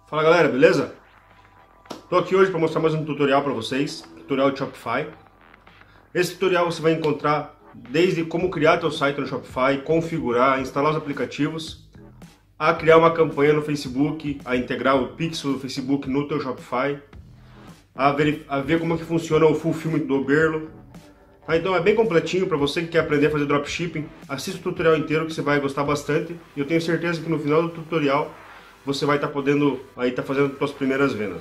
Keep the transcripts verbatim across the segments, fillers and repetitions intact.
Fala galera, beleza? Estou aqui hoje para mostrar mais um tutorial para vocês, tutorial de Shopify. Esse tutorial você vai encontrar desde como criar teu site no Shopify, configurar, instalar os aplicativos, a criar uma campanha no Facebook, a integrar o pixel do Facebook no teu Shopify, a ver, a ver como é que funciona o fulfillment do Oberlo. Tá, então é bem completinho para você que quer aprender a fazer dropshipping. Assista o tutorial inteiro que você vai gostar bastante. E eu tenho certeza que no final do tutorial você vai estar tá podendo aí tá fazendo as suas primeiras vendas.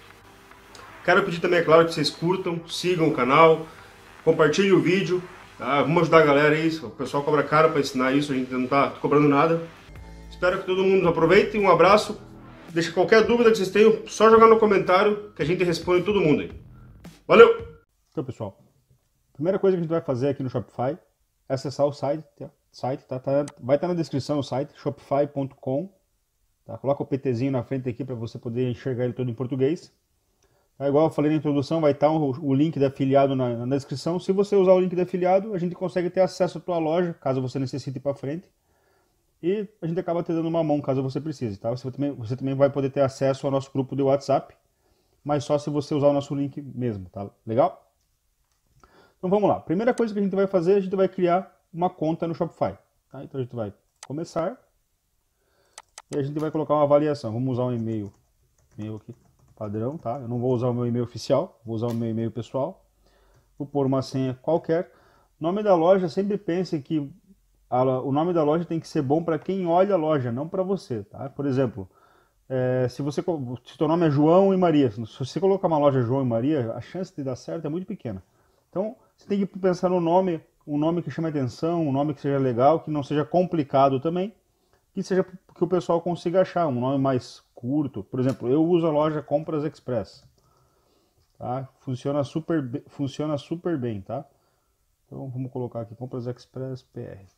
Quero pedir também, é claro, que vocês curtam, sigam o canal, compartilhem o vídeo, tá? Vamos ajudar a galera aí, o pessoal cobra caro para ensinar isso, a gente não está cobrando nada. Espero que todo mundo aproveite, um abraço, deixa qualquer dúvida que vocês tenham, só jogar no comentário que a gente responde todo mundo aí. Valeu! Então pessoal, a primeira coisa que a gente vai fazer aqui no Shopify é acessar o site, tá? site tá? Tá, vai estar na descrição o site, shopify ponto com. Tá? Coloca o PTzinho na frente aqui para você poder enxergar ele todo em português. Tá? Igual eu falei na introdução, vai estar o, o link de afiliado na, na descrição. Se você usar o link de afiliado, a gente consegue ter acesso à tua loja, caso você necessite ir para frente. E a gente acaba te dando uma mão, caso você precise. Tá? Você, também, você também vai poder ter acesso ao nosso grupo de WhatsApp, mas só se você usar o nosso link mesmo. Tá legal? Então vamos lá. Primeira coisa que a gente vai fazer, a gente vai criar uma conta no Shopify. Tá? Então a gente vai começar e a gente vai colocar uma avaliação. Vamos usar um e-mail, e-mail aqui, padrão, tá? Eu não vou usar o meu e-mail oficial, vou usar o meu e-mail pessoal. Vou pôr uma senha qualquer. Nome da loja, sempre pense que a, o nome da loja tem que ser bom para quem olha a loja, não para você, tá? Por exemplo, é, se você se teu nome é João e Maria, se você colocar uma loja João e Maria, a chance de dar certo é muito pequena. Então, você tem que pensar no nome, um nome que chame atenção, um nome que seja legal, que não seja complicado também, que seja que o pessoal consiga achar, um nome mais curto. Por exemplo, eu uso a loja Compras Express. Tá? Funciona super, funciona super bem, tá? Então, vamos colocar aqui Compras Express P R.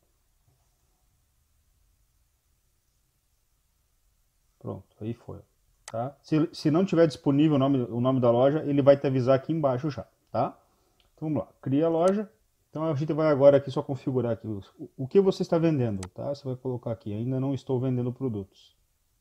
Pronto, aí foi. Tá? Se, se não tiver disponível o nome, o nome da loja, ele vai te avisar aqui embaixo já, tá? Então vamos lá, cria a loja. Então a gente vai agora aqui só configurar aqui o, o que você está vendendo, tá? Você vai colocar aqui, ainda não estou vendendo produtos.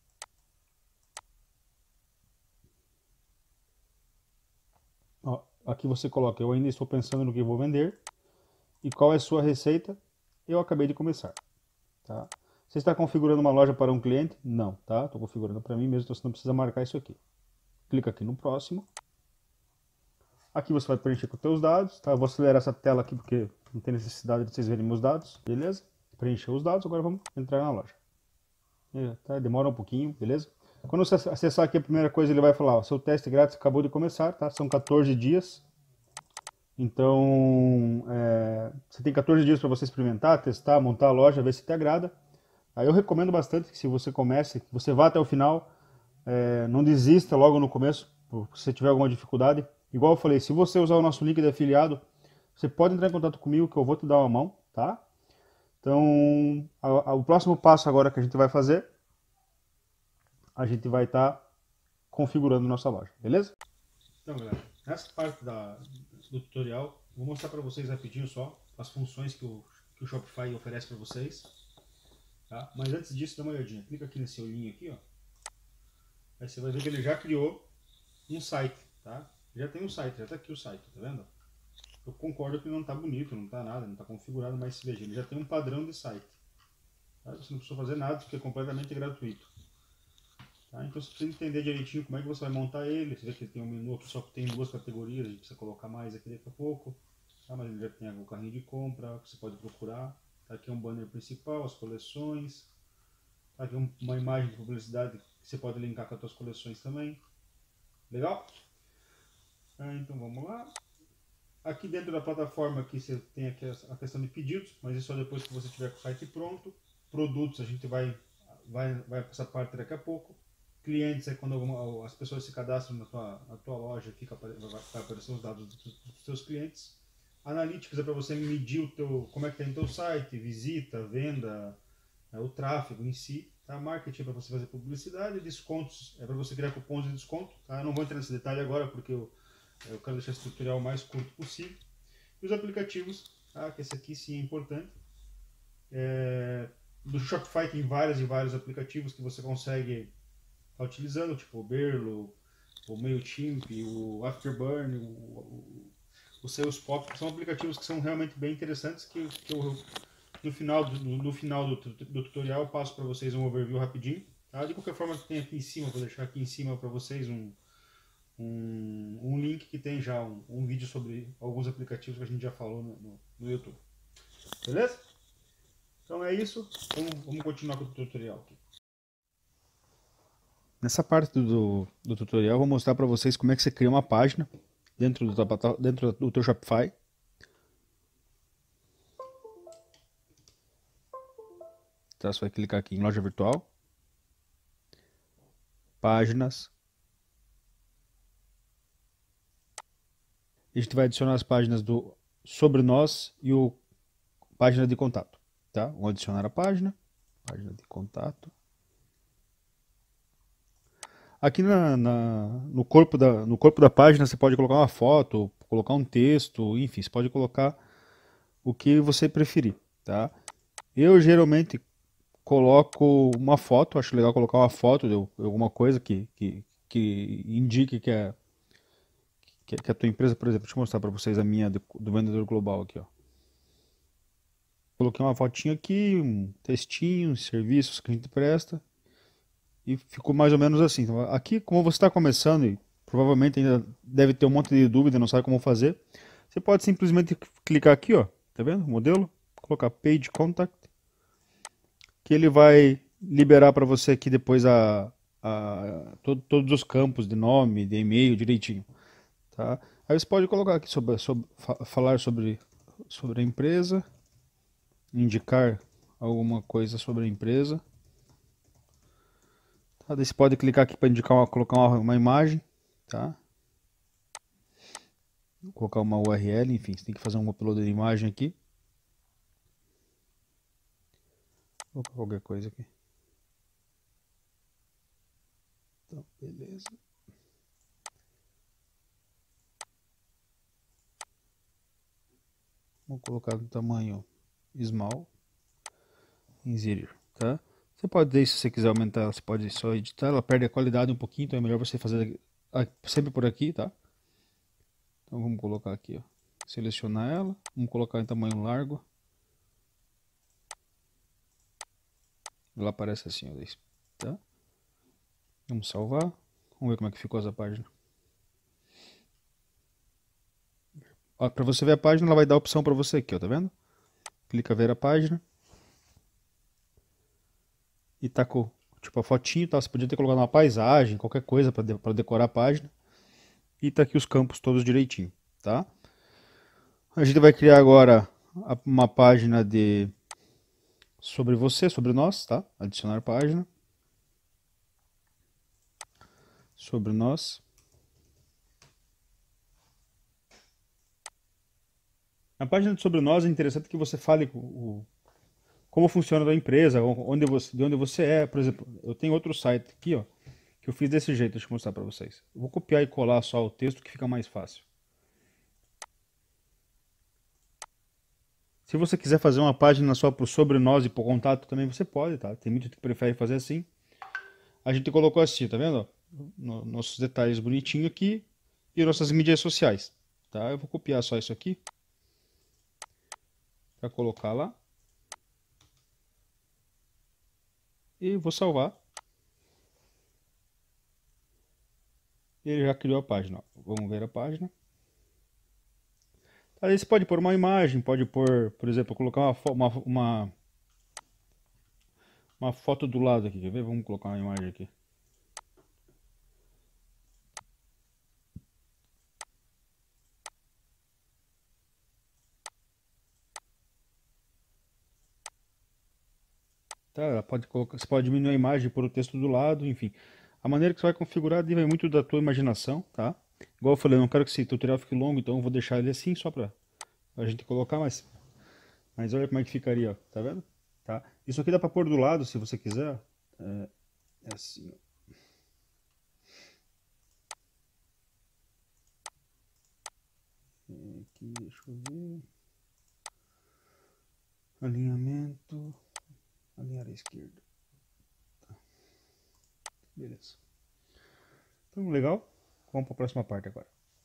Ó, aqui você coloca, eu ainda estou pensando no que vou vender. E qual é a sua receita? Eu acabei de começar, tá? Você está configurando uma loja para um cliente? Não, tá? Estou configurando para mim mesmo, então você não precisa marcar isso aqui. Clica aqui no próximo. Aqui você vai preencher com os seus dados, tá? Eu vou acelerar essa tela aqui porque não tem necessidade de vocês verem meus dados, beleza? Preencher os dados, agora vamos entrar na loja. É, tá? Demora um pouquinho, beleza? Quando você acessar aqui, a primeira coisa ele vai falar, ó, seu teste grátis acabou de começar, tá? São quatorze dias. Então, é, você tem quatorze dias para você experimentar, testar, montar a loja, ver se te agrada. Aí eu recomendo bastante que se você comece, que você vá até o final, é, não desista logo no começo, se você tiver alguma dificuldade. Igual eu falei, se você usar o nosso link de afiliado, você pode entrar em contato comigo que eu vou te dar uma mão, tá? Então, a, a, o próximo passo agora que a gente vai fazer, a gente vai estar tá configurando nossa loja, beleza? Então, galera, nessa parte da, do tutorial, vou mostrar para vocês rapidinho só as funções que o, que o Shopify oferece para vocês, tá? Mas antes disso, dá uma olhadinha. Clica aqui nesse olhinho aqui, ó. Aí você vai ver que ele já criou um site, tá? Já tem um site, já está aqui o site, tá vendo? Eu concordo que não está bonito, não está nada, não está configurado, mas veja, ele já tem um padrão de site. Tá? Você não precisa fazer nada, porque é completamente gratuito. Tá? Então você precisa entender direitinho como é que você vai montar ele. Você vê que ele tem um menu aqui só que tem duas categorias, a gente precisa colocar mais aqui daqui a pouco. Tá? Mas ele já tem o carrinho de compra, que você pode procurar. Tá? Aqui é um banner principal, as coleções. Tá? Aqui é uma imagem de publicidade que você pode linkar com as suas coleções também. Legal? Então vamos lá. Aqui dentro da plataforma aqui você tem aqui a questão de pedidos, mas isso só depois que você tiver com o site pronto. Produtos a gente vai, vai, vai para essa parte daqui a pouco. Clientes é quando alguma, as pessoas se cadastram na tua, na tua loja, fica, vai, vai aparecer os dados dos, dos seus clientes. Analytics é para você medir o teu, como é que está em teu site, visita, venda, é, o tráfego em si. Tá? Marketing é para você fazer publicidade, descontos é para você criar cupons de desconto. Tá? Eu não vou entrar nesse detalhe agora porque eu Eu quero deixar esse tutorial o mais curto possível. E os aplicativos, tá? Que esse aqui sim é importante. É... Do Shopify tem vários e vários aplicativos que você consegue está utilizando, tipo o Berlo, o MailChimp, o Afterburn, o, o, o Salesforce, são aplicativos que são realmente bem interessantes, que, que eu, no final, do, no final do, do tutorial eu passo para vocês um overview rapidinho. Tá? De qualquer forma, tem aqui em cima, vou deixar aqui em cima para vocês um, um, um link que tem já um, um vídeo sobre alguns aplicativos que a gente já falou no, no, no YouTube. Beleza? Então é isso, vamos, vamos continuar com o tutorial aqui. Nessa parte do, do tutorial eu vou mostrar para vocês como é que você cria uma página dentro do, dentro do teu Shopify. Então você vai clicar aqui em loja virtual, páginas, e a gente vai adicionar as páginas do sobre nós e o página de contato, tá? Vamos adicionar a página, página de contato. Aqui na, na, no, corpo da, no corpo da página você pode colocar uma foto, colocar um texto, enfim, você pode colocar o que você preferir, tá? Eu geralmente coloco uma foto, acho legal colocar uma foto de alguma coisa que, que, que indique que é que, que a tua empresa, por exemplo, deixa eu mostrar para vocês a minha do, do vendedor global aqui, ó. Coloquei uma fotinha aqui, um textinho, serviços que a gente presta. E ficou mais ou menos assim. Então, aqui, como você está começando e provavelmente ainda deve ter um monte de dúvida, não sabe como fazer, você pode simplesmente clicar aqui, ó, tá vendo? Modelo, colocar Page Contact, que ele vai liberar para você aqui depois a, a todo, todos os campos de nome, de e-mail direitinho, tá? Aí você pode colocar aqui sobre, sobre falar sobre sobre a empresa, indicar alguma coisa sobre a empresa. Tá? Daí você pode clicar aqui para indicar uma, colocar uma, uma imagem, tá? Vou colocar uma U R L, enfim, você tem que fazer um upload de imagem aqui. Vou colocar qualquer coisa aqui. Então, beleza. Vou colocar no tamanho small, em zero, tá? Você pode, se você quiser aumentar, você pode só editar, ela perde a qualidade um pouquinho, então é melhor você fazer sempre por aqui, tá? Então vamos colocar aqui, ó. Selecionar ela, vamos colocar em tamanho largo. Ela aparece assim, ó, tá? Vamos salvar, vamos ver como é que ficou essa página. Para você ver a página, ela vai dar a opção para você aqui, ó, tá vendo? Clica ver a página. E tá com tipo a fotinho, tá? Você podia ter colocado uma paisagem, qualquer coisa para de, para decorar a página. E tá aqui os campos todos direitinho, tá? A gente vai criar agora uma página de sobre você, sobre nós, tá? Adicionar página. Sobre nós. Na página de sobre nós é interessante que você fale o, como funciona a empresa, onde você, de onde você é. Por exemplo, eu tenho outro site aqui, ó, que eu fiz desse jeito, deixa eu mostrar para vocês. Eu vou copiar e colar só o texto que fica mais fácil. Se você quiser fazer uma página só por sobre nós e por contato também você pode, tá? Tem muita gente que prefere fazer assim. A gente colocou assim, tá vendo? No, nossos detalhes bonitinho aqui e nossas mídias sociais, tá? Eu vou copiar só isso aqui para colocar lá e vou salvar. E ele já criou a página. Ó. Vamos ver a página. Aí você pode pôr uma imagem, pode pôr, por exemplo, colocar uma, uma, uma, uma foto do lado aqui, quer ver? Vamos colocar uma imagem aqui. Tá, ela pode colocar, você pode diminuir a imagem, pôr o texto do lado, enfim. A maneira que você vai configurar vai muito da tua imaginação, tá? Igual eu falei, eu não quero que esse tutorial fique longo, então eu vou deixar ele assim só pra a gente colocar, mas, mas olha como é que ficaria, ó, tá vendo? Tá? Isso aqui dá pra pôr do lado, se você quiser. É, é assim, ó. Aqui, deixa eu ver. Alinhamento. Alinhar à esquerda. Tá. Beleza. Então, legal. Vamos para a próxima parte agora.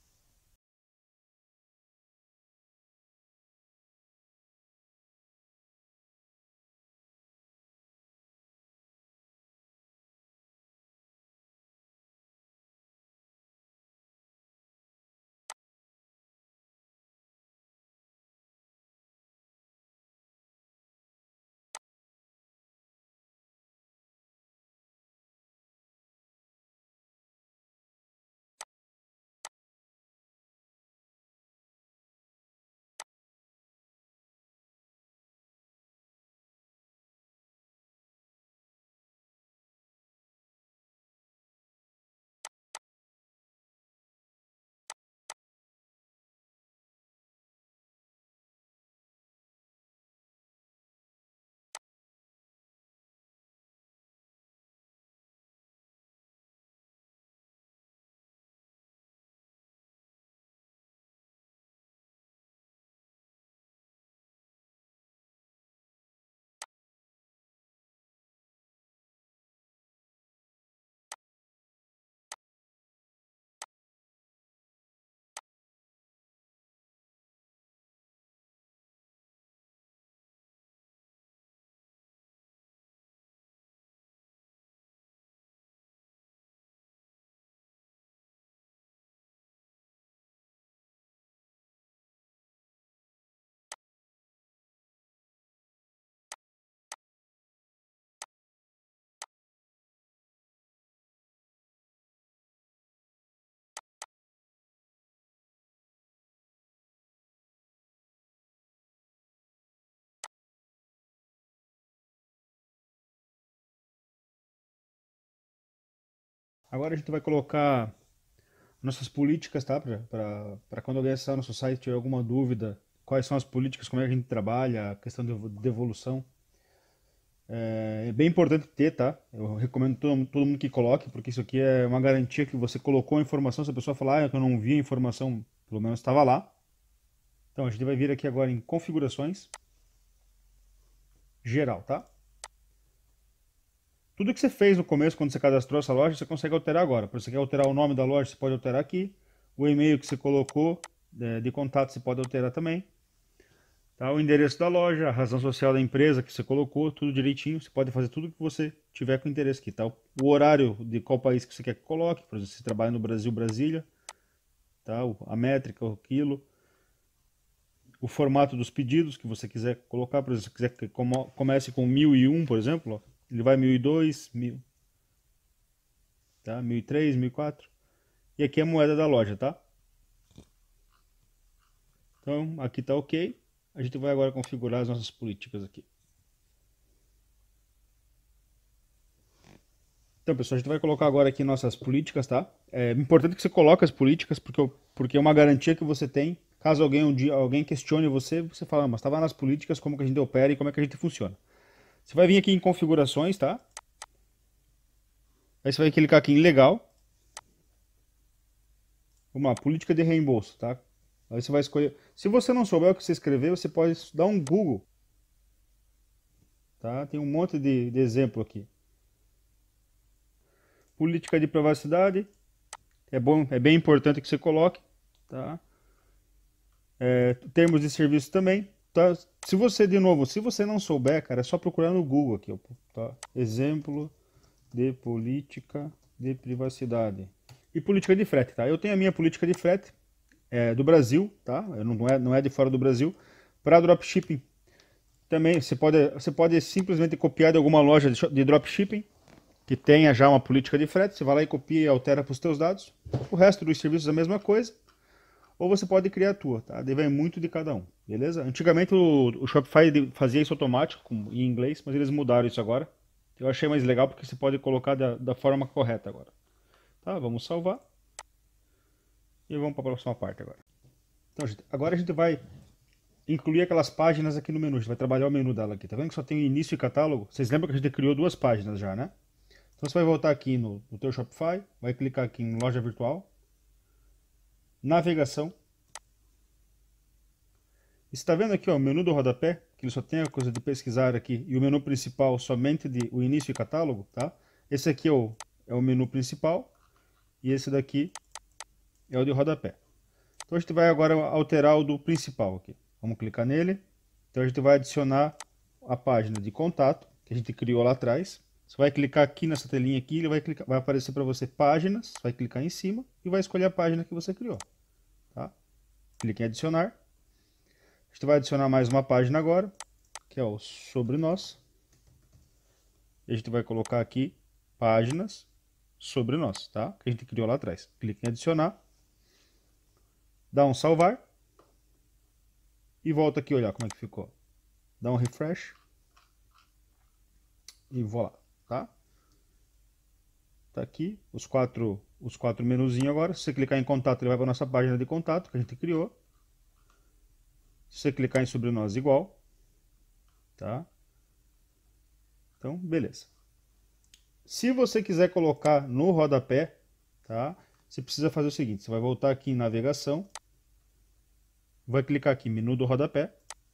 Agora a gente vai colocar nossas políticas, tá? Para quando alguém acessar nosso site tiver alguma dúvida, quais são as políticas, como é que a gente trabalha, a questão de devolução. É bem importante ter, tá? Eu recomendo todo, todo mundo que coloque, porque isso aqui é uma garantia que você colocou a informação. Se a pessoa falar, ah, eu não vi a informação, pelo menos estava lá. Então a gente vai vir aqui agora em configurações, geral, tá? Tudo que você fez no começo, quando você cadastrou essa loja, você consegue alterar agora. Se você quer alterar o nome da loja, você pode alterar aqui. O e-mail que você colocou é, de contato, você pode alterar também. Tá? O endereço da loja, a razão social da empresa que você colocou, tudo direitinho. Você pode fazer tudo que você tiver com interesse aqui. Tá? O horário de qual país que você quer que coloque. Por exemplo, se você trabalha no Brasil, Brasília. Tá? A métrica, o quilo. O formato dos pedidos que você quiser colocar. Por exemplo, se você quiser que comece com mil e um, por exemplo, ó, ele vai mil e dois, mil, tá? mil e três, mil e quatro. E aqui é a moeda da loja, tá? Então, aqui tá ok. A gente vai agora configurar as nossas políticas aqui. Então, pessoal, a gente vai colocar agora aqui nossas políticas, tá? É importante que você coloque as políticas, porque, porque é uma garantia que você tem. Caso alguém um dia alguém questione você, você fala, ah, mas estava nas políticas, como que a gente opera e como é que a gente funciona. Você vai vir aqui em configurações, tá? Aí você vai clicar aqui em legal. Vamos lá, política de reembolso, tá? Aí você vai escolher. Se você não souber o que você escrever, você pode dar um Google. Tá? Tem um monte de, de exemplo aqui. Política de privacidade. É bom, é bem importante que você coloque. Tá? É, termos de serviço também. Tá? Se você, de novo, se você não souber, cara, é só procurar no Google aqui. Tá? Exemplo de política de privacidade. E política de frete, tá? Eu tenho a minha política de frete é, do Brasil, tá? Não é, não é de fora do Brasil. Para dropshipping, também você pode, você pode simplesmente copiar de alguma loja de, de dropshipping que tenha já uma política de frete. Você vai lá e copia e altera para os seus dados. O resto dos serviços é a mesma coisa. Ou você pode criar a tua, tá? Daí vai muito de cada um, beleza? Antigamente o, o Shopify fazia isso automático, com, em inglês, mas eles mudaram isso agora. Eu achei mais legal porque você pode colocar da, da forma correta agora. Tá, vamos salvar. E vamos para a próxima parte agora. Então, gente, agora a gente vai incluir aquelas páginas aqui no menu. A gente vai trabalhar o menu dela aqui. Tá vendo que só tem início e catálogo? Vocês lembram que a gente criou duas páginas já, né? Então você vai voltar aqui no, no teu Shopify, vai clicar aqui em loja virtual, navegação. E você está vendo aqui ó, o menu do rodapé, que ele só tem a coisa de pesquisar aqui, e o menu principal somente de o início e catálogo, tá? Esse aqui é o, é o menu principal. e esse daqui é o de rodapé. Então a gente vai agora alterar o do principal aqui. Vamos clicar nele. Então a gente vai adicionar a página de contato que a gente criou lá atrás. Você vai clicar aqui nessa telinha aqui, ele vai, clicar, vai aparecer para você páginas, vai clicar em cima e vai escolher a página que você criou. Tá? Clique em adicionar. A gente vai adicionar mais uma página agora, que é o sobre nós. E a gente vai colocar aqui páginas sobre nós, tá? Que a gente criou lá atrás. Clique em adicionar. Dá um salvar. E volta aqui olhar como é que ficou. Dá um refresh. E vou lá, tá? Tá aqui os quatro, os quatro menuzinhos agora. Se você clicar em contato, ele vai para a nossa página de contato que a gente criou. Se você clicar em sobre nós, igual. Tá? Então, beleza. Se você quiser colocar no rodapé, tá? Você precisa fazer o seguinte, você vai voltar aqui em navegação, vai clicar aqui em menu do rodapé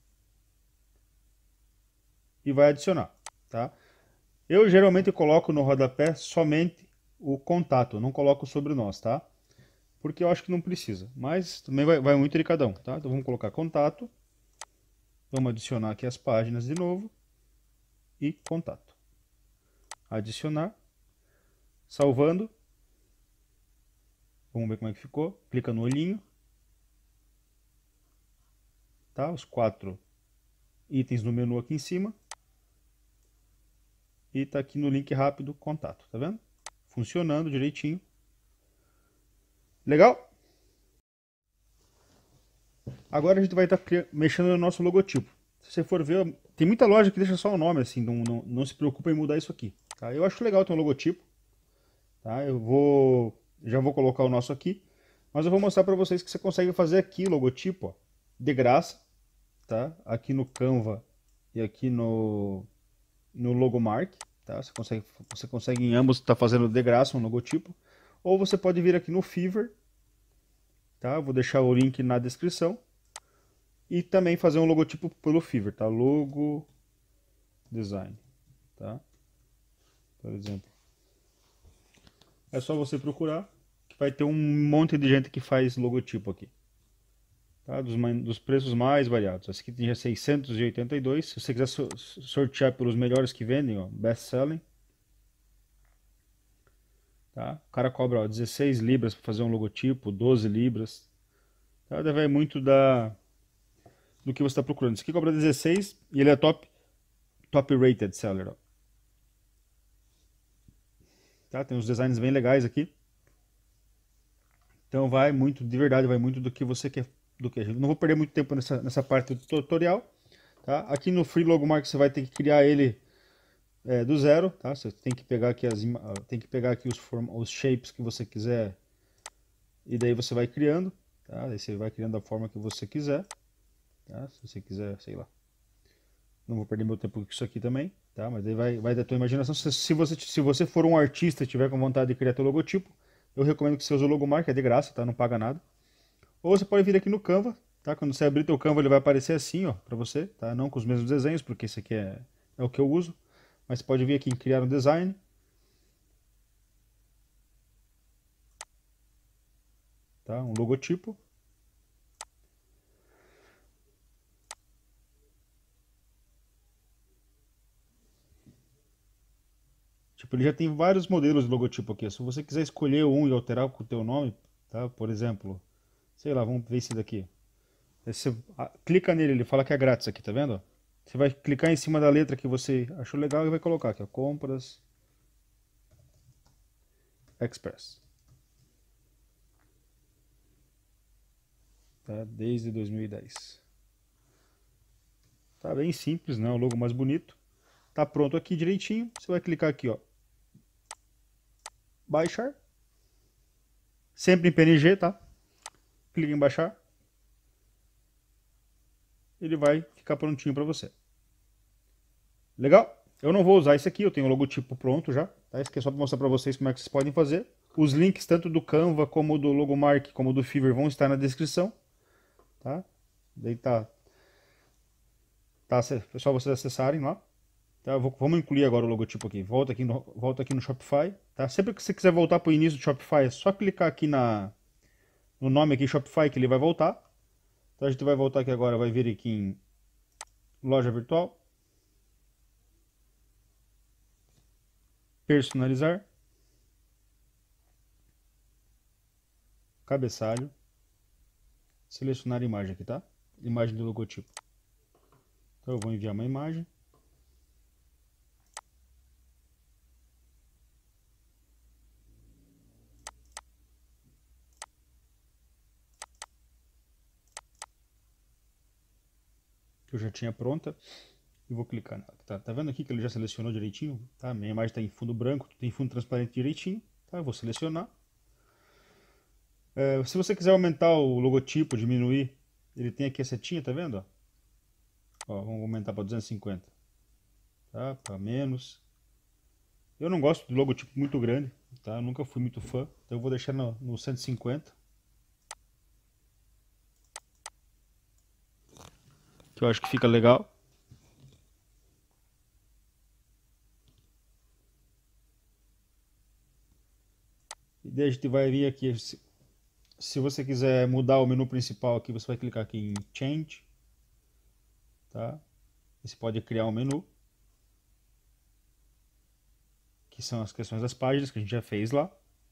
e vai adicionar, tá? Eu geralmente coloco no rodapé somente o contato, eu não coloco sobre nós, tá? Porque eu acho que não precisa, mas também vai, vai muito de cada um, tá? Então vamos colocar contato, vamos adicionar aqui as páginas de novo e contato. Adicionar, salvando, vamos ver como é que ficou, clica no olhinho, tá? Os quatro itens no menu aqui em cima, e tá aqui no link rápido, contato, tá vendo? Funcionando direitinho. Legal? Agora a gente vai estar tá mexendo no nosso logotipo. Se você for ver, tem muita loja que deixa só o nome, assim, não, não, não se preocupa em mudar isso aqui. Tá? Eu acho legal ter um logotipo. Tá? Eu vou, já vou colocar o nosso aqui, mas eu vou mostrar para vocês que você consegue fazer aqui o logotipo, ó, de graça, tá? Aqui no Canva e aqui no, no Logomark. Tá? Você, consegue, você consegue em ambos estar tá fazendo de graça um logotipo. Ou você pode vir aqui no Fiverr. Tá? Vou deixar o link na descrição. E também fazer um logotipo pelo Fiverr. Tá? Logo Design. Tá? Por exemplo. É só você procurar. Que vai ter um monte de gente que faz logotipo aqui. Tá? Dos, dos preços mais variados. Esse aqui tinha seiscentos e oitenta e dois. Se você quiser sortear pelos melhores que vendem, ó, best selling. Tá? O cara cobra ó, dezesseis libras para fazer um logotipo, doze libras. Tá? Deve muito da, do que você está procurando. Esse aqui cobra dezesseis e ele é top, top rated seller. Ó. Tá? Tem uns designs bem legais aqui. Então vai muito, de verdade, vai muito do que você quer. Do que não vou perder muito tempo nessa, nessa parte do tutorial. Tá? Aqui no Free Logomark você vai ter que criar ele é, do zero. Tá? Você tem que pegar aqui, as, tem que pegar aqui os, form, os shapes que você quiser. E daí você vai criando. Tá? Daí você vai criando da forma que você quiser. Tá? Se você quiser, sei lá. Não vou perder meu tempo com isso aqui também. Tá? Mas daí vai, vai da tua imaginação. Se, se, você, se você for um artista e tiver com vontade de criar teu logotipo, eu recomendo que você use o Logomark, é de graça, tá? Não paga nada. Ou você pode vir aqui no Canva, tá? Quando você abrir teu Canva ele vai aparecer assim, ó, pra você, tá? Não com os mesmos desenhos, porque esse aqui é, é o que eu uso. Mas você pode vir aqui em criar um design. Tá? Um logotipo. Tipo, ele já tem vários modelos de logotipo aqui. Se você quiser escolher um e alterar com o teu nome, tá? Por exemplo, sei lá, vamos ver esse daqui. Você clica nele, ele fala que é grátis aqui, tá vendo? Você vai clicar em cima da letra que você achou legal e vai colocar aqui, ó, Compras Express. Tá? Desde dois mil e dez. Tá bem simples, né? O logo mais bonito. Tá pronto aqui direitinho. Você vai clicar aqui, ó. Baixar. Sempre em P N G, tá? Clica em baixar. Ele vai ficar prontinho para você. Legal? Eu não vou usar esse aqui, eu tenho o logotipo pronto já. Tá? Esse aqui é só para mostrar para vocês como é que vocês podem fazer. Os links tanto do Canva como do Logomark como do Fiverr vão estar na descrição. Tá? Daí tá, tá, é só vocês acessarem lá. Tá, vou, vamos incluir agora o logotipo aqui. Volta aqui no, volta aqui no Shopify. Tá? Sempre que você quiser voltar para o início do Shopify, é só clicar aqui na, no nome aqui Shopify que ele vai voltar. Então a gente vai voltar aqui agora, vai vir aqui em loja virtual. Personalizar. Cabeçalho. Selecionar a imagem aqui, tá? Imagem do logotipo. Então eu vou enviar uma imagem. Que eu já tinha pronta. E vou clicar nela. Tá, tá vendo aqui que ele já selecionou direitinho? Tá? Minha imagem está em fundo branco, tem fundo transparente direitinho. Tá? Eu vou selecionar. É, se você quiser aumentar o logotipo, diminuir, ele tem aqui a setinha, tá vendo? Ó, vamos aumentar para duzentos e cinquenta. Tá? Para menos. Eu não gosto de logotipo muito grande, tá? Eu nunca fui muito fã, então eu vou deixar no, no cento e cinquenta. Que eu acho que fica legal. E daí a gente vai vir aqui. Se, se você quiser mudar o menu principal aqui, você vai clicar aqui em Change. Tá? E você pode criar um menu. Que são as questões das páginas que a gente já fez lá.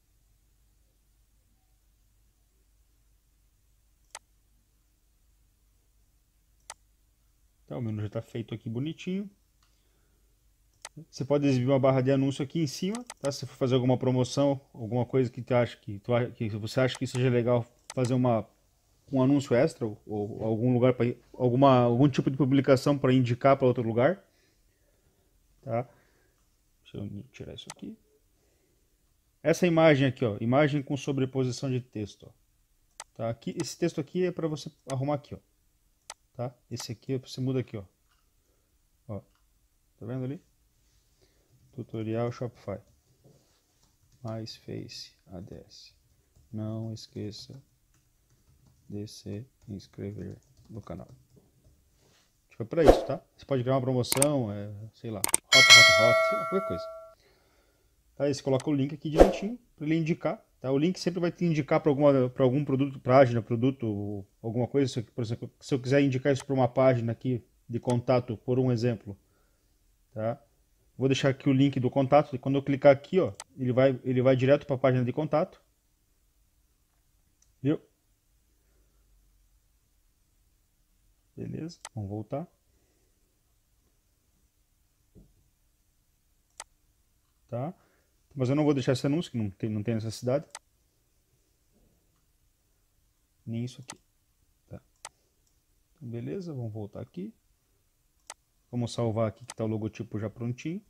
Então o menu já está feito aqui bonitinho. Você pode exibir uma barra de anúncio aqui em cima, tá? Se for fazer alguma promoção, alguma coisa que, tu acha que, tu, que você acha que seja legal fazer uma, um anúncio extra ou, ou algum lugar para alguma algum tipo de publicação para indicar para outro lugar, tá? Deixa eu tirar isso aqui. Essa imagem aqui, ó, imagem com sobreposição de texto, ó. Tá? Aqui, esse texto aqui é para você arrumar aqui, ó. Tá? Esse aqui você muda aqui, ó. Ó. Tá vendo ali? Tutorial Shopify. Mais Face A D S. Não esqueça de se inscrever no canal. Foi para isso, tá? Você pode criar uma promoção, é, sei lá, hot, hot, hot, sei lá, qualquer coisa. Aí você coloca o link aqui direitinho para ele indicar. Tá? O link sempre vai te indicar para algum produto, página, produto, ou alguma coisa. Se, por exemplo, se eu quiser indicar isso para uma página aqui de contato, por um exemplo, tá? Vou deixar aqui o link do contato. E quando eu clicar aqui, ó, ele vai, ele vai direto para a página de contato. Viu? Beleza, vamos voltar. Tá? Mas eu não vou deixar esse anúncio, que não tem, não tem necessidade. Nem isso aqui. Tá? Então, beleza, vamos voltar aqui. Vamos salvar aqui que está o logotipo já prontinho.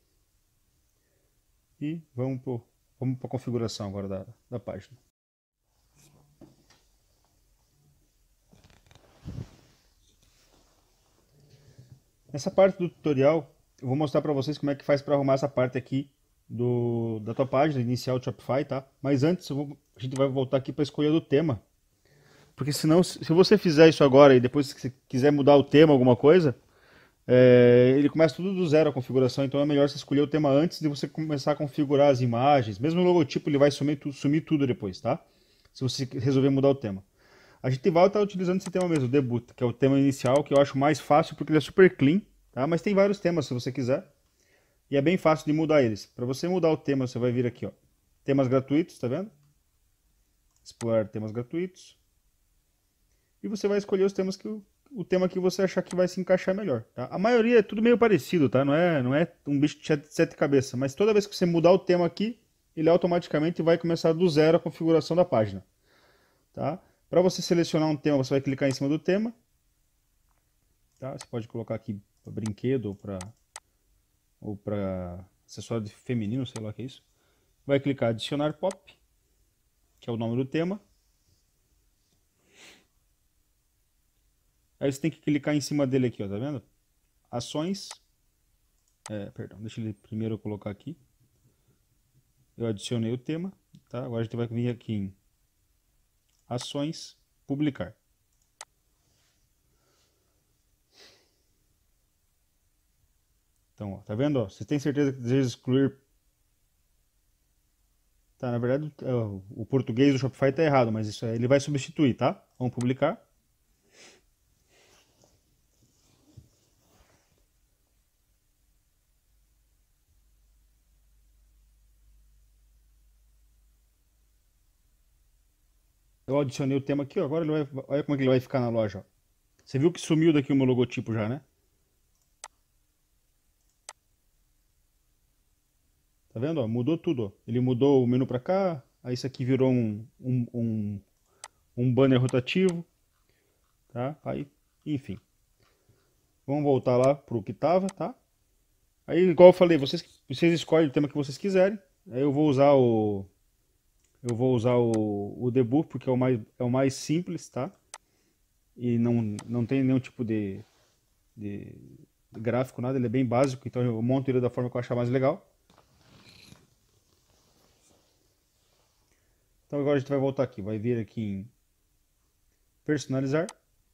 E vamos para vamos a configuração agora da, da página. Nessa parte do tutorial, eu vou mostrar para vocês como é que faz para arrumar essa parte aqui do, da tua página inicial do Shopify, tá? Mas antes, eu vou, a gente vai voltar aqui para a escolha do tema. Porque senão, se você fizer isso agora e depois se quiser mudar o tema, alguma coisa, é, ele começa tudo do zero a configuração, então é melhor você escolher o tema antes de você começar a configurar as imagens. Mesmo o logotipo, ele vai sumir, sumir tudo depois, tá? Se você resolver mudar o tema. A gente vai estar utilizando esse tema mesmo, o Debut, que é o tema inicial, que eu acho mais fácil porque ele é super clean, tá? Mas tem vários temas se você quiser. E é bem fácil de mudar eles. Para você mudar o tema, você vai vir aqui, ó. Temas gratuitos, tá vendo? Explorar temas gratuitos. E você vai escolher os temas que o, o tema que você achar que vai se encaixar melhor, tá? A maioria é tudo meio parecido, tá? Não é, não é um bicho de sete cabeças, mas toda vez que você mudar o tema aqui, ele automaticamente vai começar do zero a configuração da página, tá? Para você selecionar um tema, você vai clicar em cima do tema, tá? Você pode colocar aqui para brinquedo ou para ou para acessório feminino, sei lá o que é isso. Vai clicar adicionar pop, que é o nome do tema. Aí você tem que clicar em cima dele aqui, ó, tá vendo? Ações. É, perdão, deixa ele primeiro colocar aqui. Eu adicionei o tema, tá? Agora a gente vai vir aqui em ações, publicar. Então, ó, tá vendo? Ó, você tem certeza que deseja excluir? Tá, na verdade, ó, o português do Shopify tá errado, mas isso aí ele vai substituir, tá? Vamos publicar. Eu adicionei o tema aqui, ó, agora ele vai, olha como é que ele vai ficar na loja, ó. Você viu que sumiu daqui o meu logotipo já, né? Tá vendo? Ó, mudou tudo. Ó. Ele mudou o menu para cá, aí isso aqui virou um, um, um, um banner rotativo, tá? Aí, enfim. Vamos voltar lá pro que tava, tá? Aí, igual eu falei, vocês, vocês escolhem o tema que vocês quiserem. Aí eu vou usar o eu vou usar o, o debug porque é o mais é o mais simples, tá? E não não tem nenhum tipo de, de, de gráfico, nada, ele é bem básico, então eu monto ele da forma que eu achar mais legal. Então agora a gente vai voltar aqui, vai vir aqui em personalizar.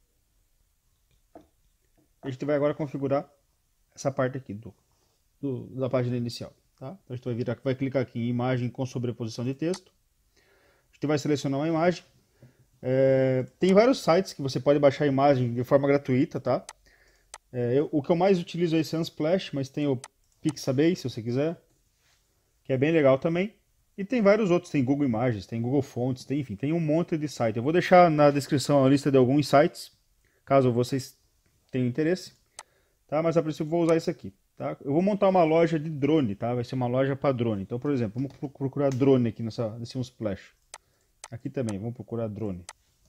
A gente vai agora configurar essa parte aqui do, do, da página inicial. Tá? Então a gente vai, vir aqui, vai clicar aqui em imagem com sobreposição de texto. A gente vai selecionar uma imagem. É, tem vários sites que você pode baixar a imagem de forma gratuita. Tá? É, eu, o que eu mais utilizo é esse Unsplash, mas tem o Pixabay, se você quiser, que é bem legal também. E tem vários outros, tem Google Imagens, tem Google Fonts, tem, enfim, tem um monte de site. Eu vou deixar na descrição a lista de alguns sites, caso vocês tenham interesse. Tá? Mas a princípio eu vou usar isso aqui. Tá? Eu vou montar uma loja de drone, tá? Vai ser uma loja para drone. Então, por exemplo, vamos procurar drone aqui nessa, nesse Unsplash. Aqui também, vamos procurar drone.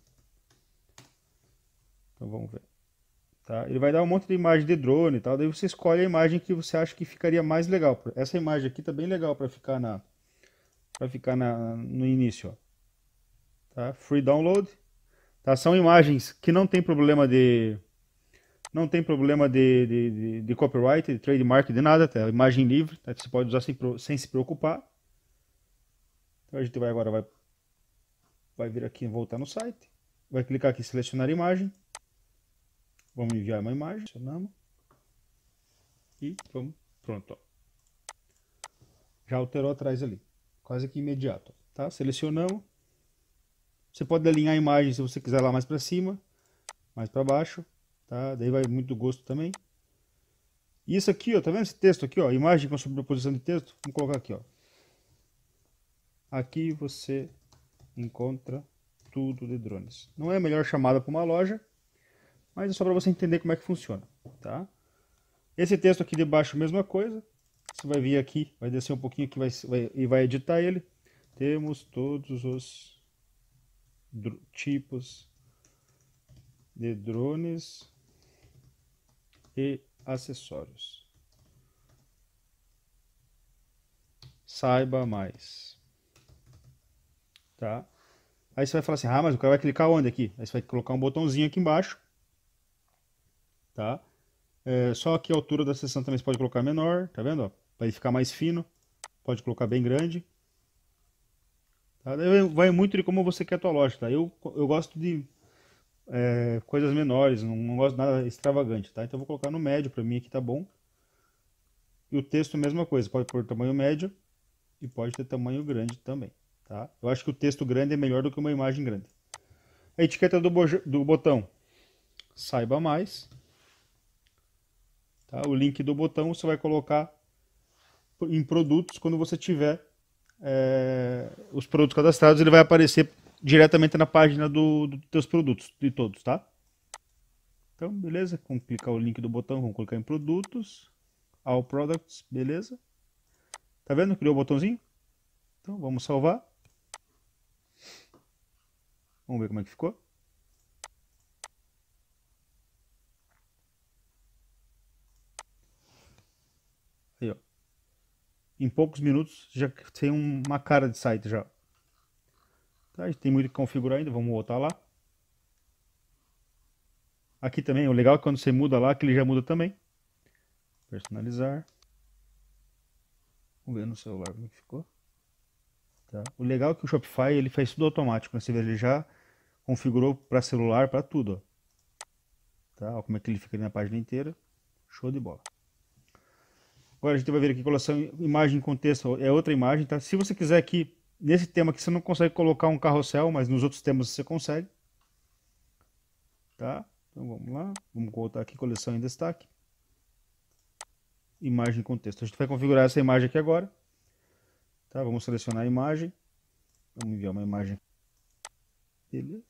Então vamos ver. Tá? Ele vai dar um monte de imagem de drone e tal. Daí você escolhe a imagem que você acha que ficaria mais legal. Essa imagem aqui tá bem legal para ficar na, para ficar na, no início. Ó. Tá? Free download. Tá? São imagens que não tem problema de não tem problema de, de, de, de copyright, de trademark, de nada, tá? Imagem livre, tá? Você pode usar sem, sem se preocupar. Então a gente vai agora vai, vai vir aqui, voltar no site, vai clicar aqui, selecionar imagem, vamos enviar uma imagem, selecionamos e vamos, pronto. Ó. Já alterou atrás ali, quase que imediato, tá? Selecionamos. Você pode alinhar a imagem se você quiser lá mais para cima, mais para baixo. Tá? Daí vai muito do gosto também. E isso aqui, ó, tá vendo esse texto aqui, ó, imagem com sobreposição de texto? Vamos colocar aqui, ó. Aqui você encontra tudo de drones. Não é a melhor chamada para uma loja, mas é só para você entender como é que funciona, tá? Esse texto aqui de baixo, mesma coisa. Você vai vir aqui, vai descer um pouquinho aqui vai, vai, e vai editar ele. Temos todos os tipos de drones e acessórios. Saiba mais. Tá? Aí você vai falar assim, ah, mas o cara vai clicar onde aqui? Aí você vai colocar um botãozinho aqui embaixo. Tá? É, só que a altura da seção também você pode colocar menor, tá vendo? Para ele ficar mais fino. Pode colocar bem grande. Tá? Daí vai muito de como você quer a tua loja. Tá? Eu, eu gosto de É, coisas menores, não, não gosto de nada extravagante, tá? Então eu vou colocar no médio, para mim aqui tá bom. E o texto, mesma coisa, pode pôr tamanho médio e pode ter tamanho grande também, tá? Eu acho que o texto grande é melhor do que uma imagem grande. A etiqueta do, do botão, saiba mais. Tá? O link do botão você vai colocar em produtos quando você tiver é, os produtos cadastrados, ele vai aparecer diretamente na página do, do teus produtos, de todos, tá? Então, beleza, vamos clicar o link do botão, vamos colocar em produtos, all products, beleza? Tá vendo? Criou o botãozinho? Então, vamos salvar. Vamos ver como é que ficou. Aí, ó. Em poucos minutos já tem uma cara de site já. Tá, a gente tem muito que configurar ainda, vamos voltar lá. Aqui também, o legal é que quando você muda lá, que ele já muda também. Personalizar. Vamos ver no celular como é que ficou. Tá. O legal é que o Shopify ele faz tudo automático. Né? Você vê, ele já configurou para celular, para tudo. Ó. Tá, olha como é que ele fica ali na página inteira. Show de bola. Agora a gente vai ver aqui coleção imagem em contexto, é outra imagem, tá? Se você quiser aqui, nesse tema aqui você não consegue colocar um carrossel, mas nos outros temas você consegue. Tá? Então vamos lá, vamos voltar aqui coleção em destaque. Imagem em contexto. A gente vai configurar essa imagem aqui agora. Tá? Vamos selecionar a imagem. Vamos enviar uma imagem. Beleza.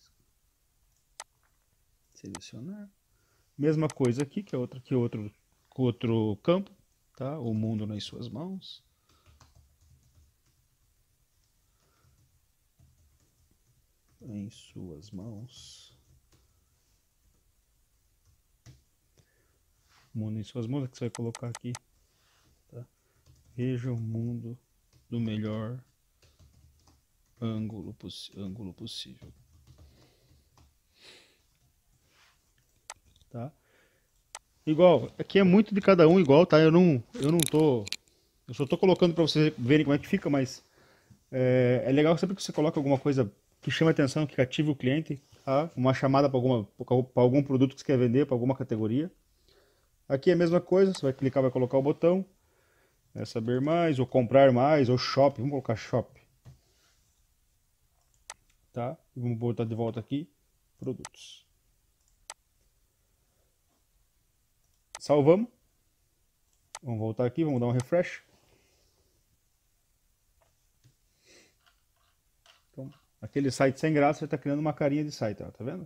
Selecionar. Mesma coisa aqui, que é outra, que outro, outro campo. Tá? O mundo nas suas mãos. Em suas mãos. Mundo em suas mãos, que você vai colocar aqui. Tá? Veja o mundo do melhor ângulo, ângulo possível. Tá? Igual, aqui é muito de cada um igual, tá? Eu não, eu não tô, eu só tô colocando para vocês verem como é que fica, mas é, é legal sempre que você coloca alguma coisa que chame a atenção, que cative o cliente, tá? Uma chamada para alguma, para algum produto que você quer vender, para alguma categoria. Aqui é a mesma coisa, você vai clicar, vai colocar o botão, é saber mais, ou comprar mais, ou shop, vamos colocar shop. Tá? E vamos botar de volta aqui, produtos. Salvamos. Vamos voltar aqui, vamos dar um refresh. Então, aquele site sem graça está criando uma carinha de site, ó, tá vendo?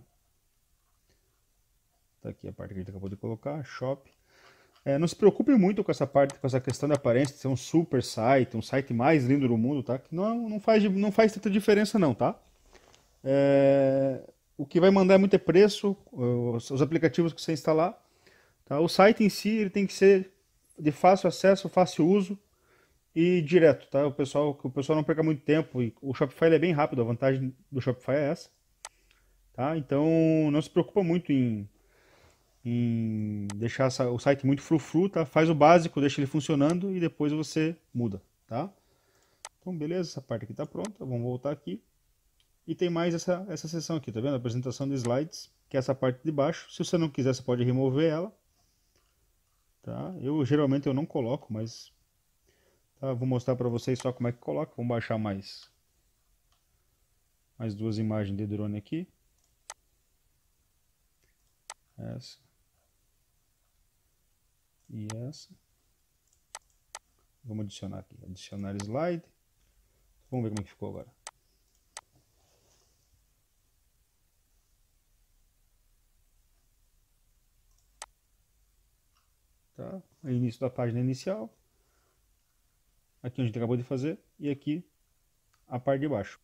Tá aqui a parte que a gente acabou de colocar, shop. É, não se preocupe muito com essa parte, com essa questão da aparência de ser um super site, um site mais lindo do mundo, tá? Que não, não, faz, não faz tanta diferença não, tá? É, o que vai mandar muito é preço, os, os aplicativos que você instalar. Tá? O site em si ele tem que ser de fácil acesso, fácil uso e direto, tá? O pessoal, que o pessoal não perca muito tempo. E o Shopify ele é bem rápido, a vantagem do Shopify é essa. Tá? Então não se preocupa muito em, em deixar essa, o site muito frufru, tá? Faz o básico, deixa ele funcionando e depois você muda, tá? Então beleza, essa parte aqui está pronta, vamos voltar aqui. E tem mais essa, essa seção aqui, tá vendo? A apresentação de slides, que é essa parte de baixo. Se você não quiser, você pode remover ela. Tá? Eu geralmente eu não coloco, mas tá? Vou mostrar para vocês só como é que coloca. Vamos baixar mais, mais duas imagens de drone aqui. Essa. E essa. Vamos adicionar aqui. Adicionar slide. Vamos ver como é que ficou agora. Tá? O início da página inicial. Aqui onde a gente acabou de fazer. E aqui a parte de baixo.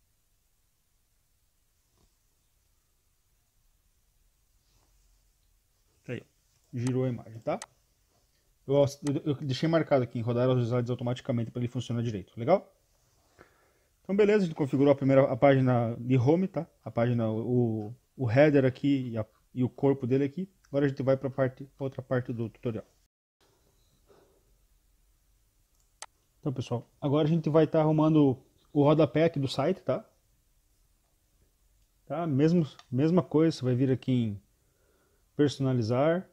Tá aí. Girou a imagem, tá? Eu, eu deixei marcado aqui em rodar os slides automaticamente para ele funcionar direito. Legal? Então beleza, a gente configurou a primeira a página de home, tá? A página, o, o header aqui e, a, e o corpo dele aqui. Agora a gente vai para parte, outra parte do tutorial. Então pessoal, agora a gente vai estar tá arrumando o rodapé aqui do site, tá? Tá? Mesmo, mesma coisa, você vai vir aqui em personalizar.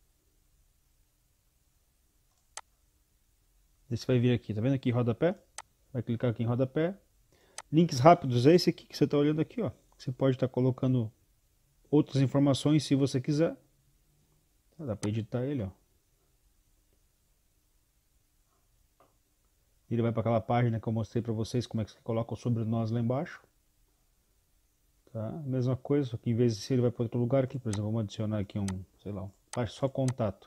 Você vai vir aqui, tá vendo aqui rodapé? Vai clicar aqui em rodapé. Links rápidos é esse aqui que você está olhando aqui, ó. Você pode estar tá colocando outras informações se você quiser. Dá para editar ele, ó. Ele vai para aquela página que eu mostrei para vocês como é que você coloca o sobre nós lá embaixo. Tá? Mesma coisa, só que em vez de ser ele vai para outro lugar aqui, por exemplo, vamos adicionar aqui um, sei lá, um, só contato.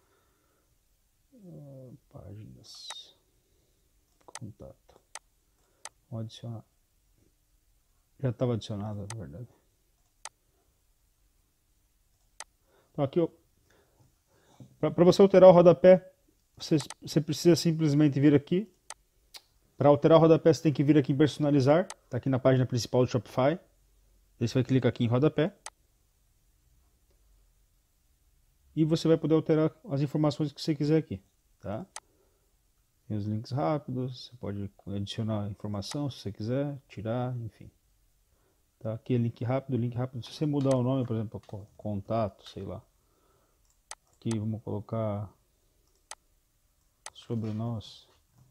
Páginas. Contato. Vamos adicionar. Já estava adicionado, na verdade. Então aqui, para você alterar o rodapé, você, você precisa simplesmente vir aqui. Para alterar o rodapé, você tem que vir aqui em personalizar. Está aqui na página principal do Shopify. Aí você vai clicar aqui em rodapé. E você vai poder alterar as informações que você quiser aqui. Tá? Tem os links rápidos. Você pode adicionar informação se você quiser, tirar, enfim. Tá? Aqui é link rápido, link rápido. Se você mudar o nome, por exemplo, contato, sei lá. Aqui vamos colocar sobre nós.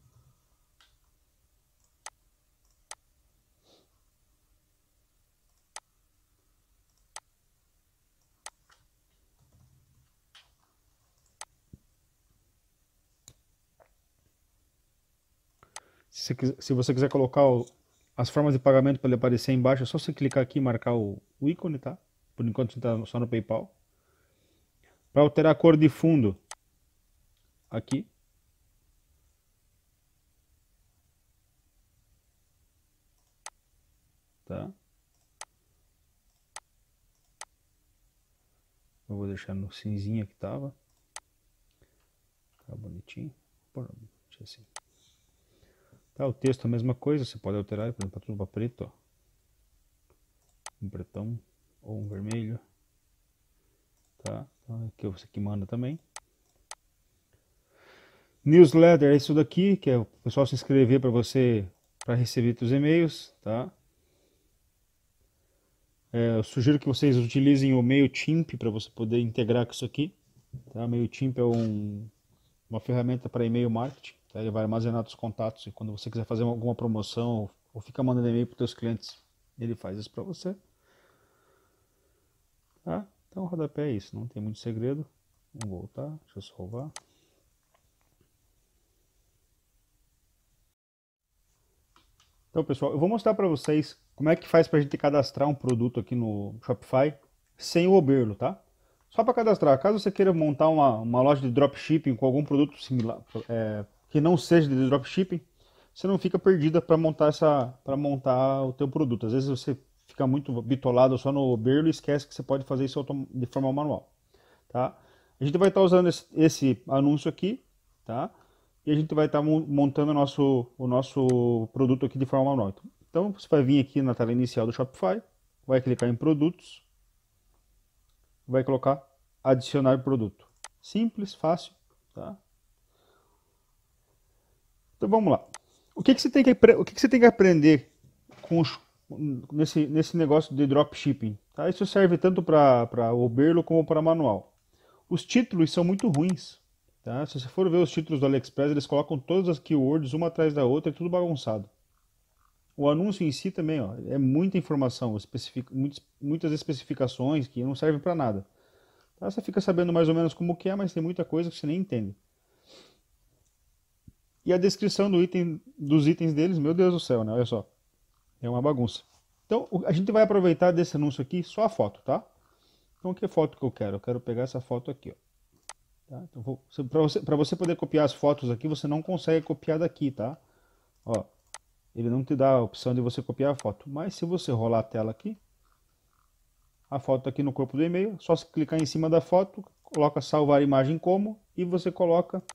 Se, se você quiser colocar o, as formas de pagamento para ele aparecer embaixo, é só você clicar aqui e marcar o, o ícone, tá? Por enquanto você está só no PayPal. Para alterar a cor de fundo, aqui. Tá? Eu vou deixar no cinzinha que tava. Tá bonitinho. Deixa assim. Tá, o texto é a mesma coisa, você pode alterar, por exemplo, para tudo para preto, ó. Um pretão ou um vermelho. Tá? Então aqui você que manda também. Newsletter é isso daqui, que é o pessoal se inscrever para você, para receber seus e-mails, tá? É, eu sugiro que vocês utilizem o MailChimp para você poder integrar com isso aqui. Tá? O MailChimp é um, uma ferramenta para e-mail marketing. Tá? Ele vai armazenar os contatos e quando você quiser fazer alguma promoção ou, ou fica mandando e-mail para os seus clientes, ele faz isso para você. Tá? Então o rodapé é isso, não tem muito segredo. Vamos voltar, deixa eu salvar. Então pessoal, eu vou mostrar para vocês como é que faz para a gente cadastrar um produto aqui no Shopify sem o Oberlo, tá? Só para cadastrar, caso você queira montar uma, uma loja de dropshipping com algum produto similar, é, que não seja de dropshipping, você não fica perdida para montar essa, para montar o teu produto. Às vezes você fica muito bitolado só no Oberlo e esquece que você pode fazer isso de forma manual, tá? A gente vai estar usando esse, esse anúncio aqui, tá? E a gente vai estar montando o nosso, o nosso produto aqui de forma manual. Então você vai vir aqui na tela inicial do Shopify, vai clicar em produtos, vai colocar adicionar produto. Simples, fácil, tá? Então vamos lá. O que, que, você, tem que, o que, que você tem que aprender com os, nesse, nesse negócio de dropshipping? Tá? Isso serve tanto para Oberlo como para manual. Os títulos são muito ruins. Tá? Se você for ver os títulos do AliExpress, eles colocam todas as keywords uma atrás da outra, é tudo bagunçado. O anúncio em si também, ó, é muita informação, especific... muitas especificações que não servem para nada. Tá? Você fica sabendo mais ou menos como que é, mas tem muita coisa que você nem entende. E a descrição do item, dos itens deles, meu Deus do céu, né? Olha só. É uma bagunça. Então, a gente vai aproveitar desse anúncio aqui só a foto, tá? Então, que foto que eu quero? Eu quero pegar essa foto aqui, ó. Tá? Então, para você, para você poder copiar as fotos aqui, você não consegue copiar daqui, tá? Ó, ele não te dá a opção de você copiar a foto. Mas se você rolar a tela aqui, a foto está aqui no corpo do e-mail, só se clicar em cima da foto, coloca salvar imagem como, e você coloca...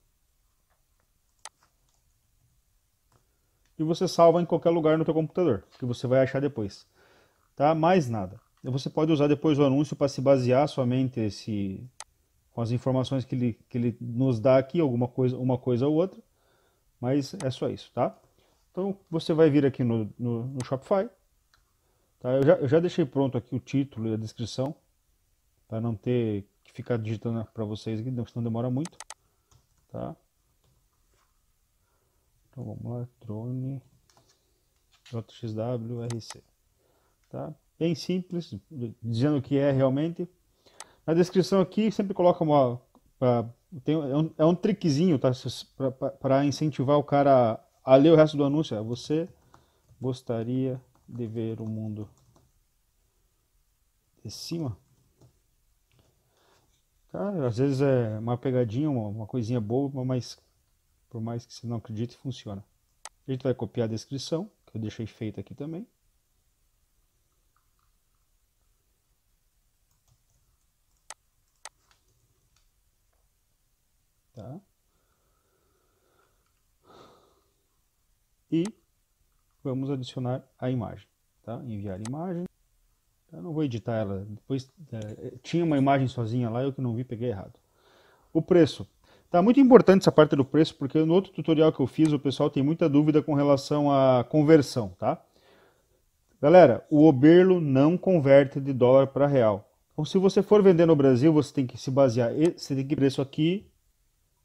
E você salva em qualquer lugar no teu computador, que você vai achar depois. Tá? Mais nada. Você pode usar depois o anúncio para se basear somente esse... com as informações que ele, que ele nos dá aqui, alguma coisa, uma coisa ou outra, mas é só isso, tá? Então você vai vir aqui no, no, no Shopify, tá? Eu já, eu já deixei pronto aqui o título e a descrição, para não ter que ficar digitando para vocês aqui, senão demora muito, tá? Então vamos lá, drone, J X W R C, tá? Bem simples, dizendo o que é realmente. Na descrição aqui sempre coloca uma... Uh, tem, é, um, é um trickzinho, tá? Para incentivar o cara a, a ler o resto do anúncio. É, você gostaria de ver o mundo de cima? Tá? Às vezes é uma pegadinha, uma, uma coisinha boba, mas por mais que você não acredite, funciona. A gente vai copiar a descrição, que eu deixei feita aqui também. Tá? E vamos adicionar a imagem, tá? Enviar imagem. Eu não vou editar ela. Depois é, tinha uma imagem sozinha lá, eu que não vi, peguei errado. O preço. Tá muito importante essa parte do preço, porque no outro tutorial que eu fiz, o pessoal tem muita dúvida com relação à conversão, tá? Galera, o Oberlo não converte de dólar para real. Então, se você for vender no Brasil, você tem que se basear, você tem que preço aqui,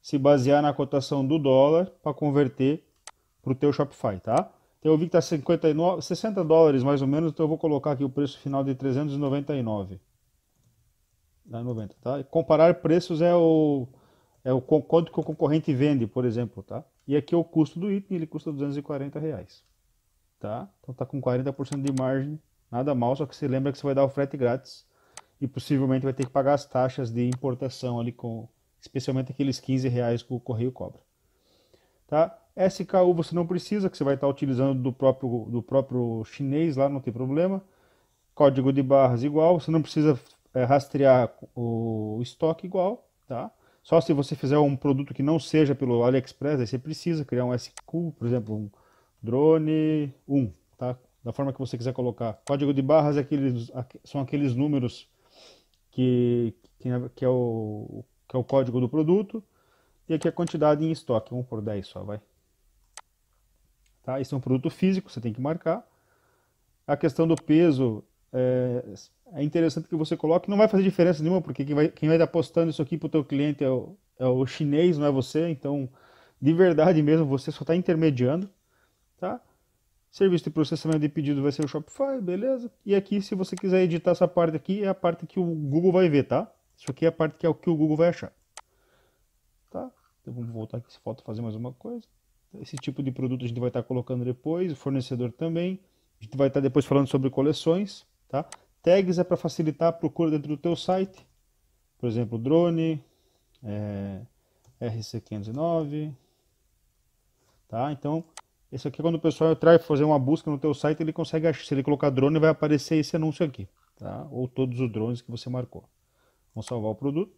se basear na cotação do dólar para converter para o teu Shopify, tá? Então eu vi que está sessenta dólares mais ou menos, então eu vou colocar aqui o preço final de trezentos e noventa e nove. noventa, tá? E comparar preços é o é o quanto que o concorrente vende, por exemplo, tá? E aqui é o custo do item, ele custa duzentos e quarenta reais, tá? Então tá com quarenta por cento de margem, nada mal, só que você lembra que você vai dar o frete grátis e possivelmente vai ter que pagar as taxas de importação ali, com especialmente aqueles quinze reais que o correio cobra, tá? S K U você não precisa, que você vai estar utilizando do próprio, do próprio chinês lá, não tem problema. Código de barras igual, você não precisa é, rastrear o estoque igual, tá? Só se você fizer um produto que não seja pelo AliExpress, aí você precisa criar um S Q, por exemplo, um drone um, tá? Da forma que você quiser colocar. Código de barras é aqueles, são aqueles números que, que, que, é o, que é o código do produto, e aqui a quantidade em estoque, um por dez só, vai. Tá? Esse é um produto físico, você tem que marcar. A questão do peso é, é interessante que você coloque, não vai fazer diferença nenhuma, porque quem vai, quem vai estar postando isso aqui para o teu cliente é o, é o chinês, não é você, então de verdade mesmo você só está intermediando, tá? Serviço de processamento de pedido vai ser o Shopify, beleza? E aqui, se você quiser editar essa parte aqui, é a parte que o Google vai ver, tá? Isso aqui é a parte que é o que o Google vai achar, tá? Então vamos voltar aqui se falta fazer mais uma coisa. Esse tipo de produto a gente vai estar colocando depois, o fornecedor também. A gente vai estar depois falando sobre coleções, tá? Tags é para facilitar a procura dentro do teu site. Por exemplo, drone, é, R C quinhentos e nove, tá? Então, esse aqui quando o pessoal entrar e fazer uma busca no teu site, ele consegue achar. Se ele colocar drone, vai aparecer esse anúncio aqui, tá? Ou todos os drones que você marcou. Vamos salvar o produto.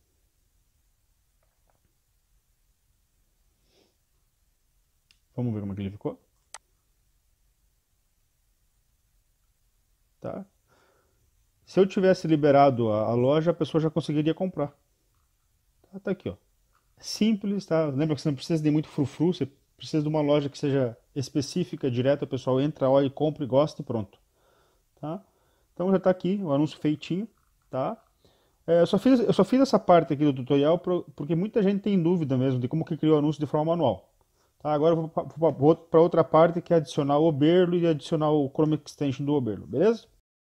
Vamos ver como é que ele ficou. Tá? Se eu tivesse liberado a, a loja, a pessoa já conseguiria comprar. Tá, tá aqui, ó. Simples, tá? Lembra que você não precisa de muito frufru, você precisa de uma loja que seja específica, direta, o pessoal entra, olha, compra e gosta e pronto. Tá? Então já tá aqui o anúncio feitinho, tá? É, eu, só fiz, eu só fiz essa parte aqui do tutorial pro, porque muita gente tem dúvida mesmo de como que criou o anúncio de forma manual. Tá? Agora eu vou para outra parte que é adicionar o Oberlo e adicionar o Chrome Extension do Oberlo, beleza?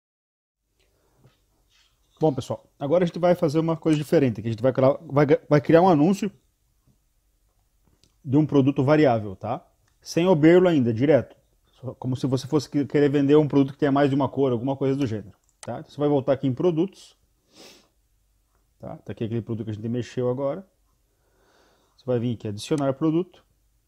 Bom, pessoal, agora a gente vai fazer uma coisa diferente, que a gente vai criar, vai, vai criar um anúncio de um produto variável, tá? Sem Oberlo ainda, direto. Como se você fosse querer vender um produto que tenha mais de uma cor, alguma coisa do gênero, tá? Então, você vai voltar aqui em produtos, tá? Tá aqui aquele produto que a gente mexeu agora. Você vai vir aqui adicionar produto.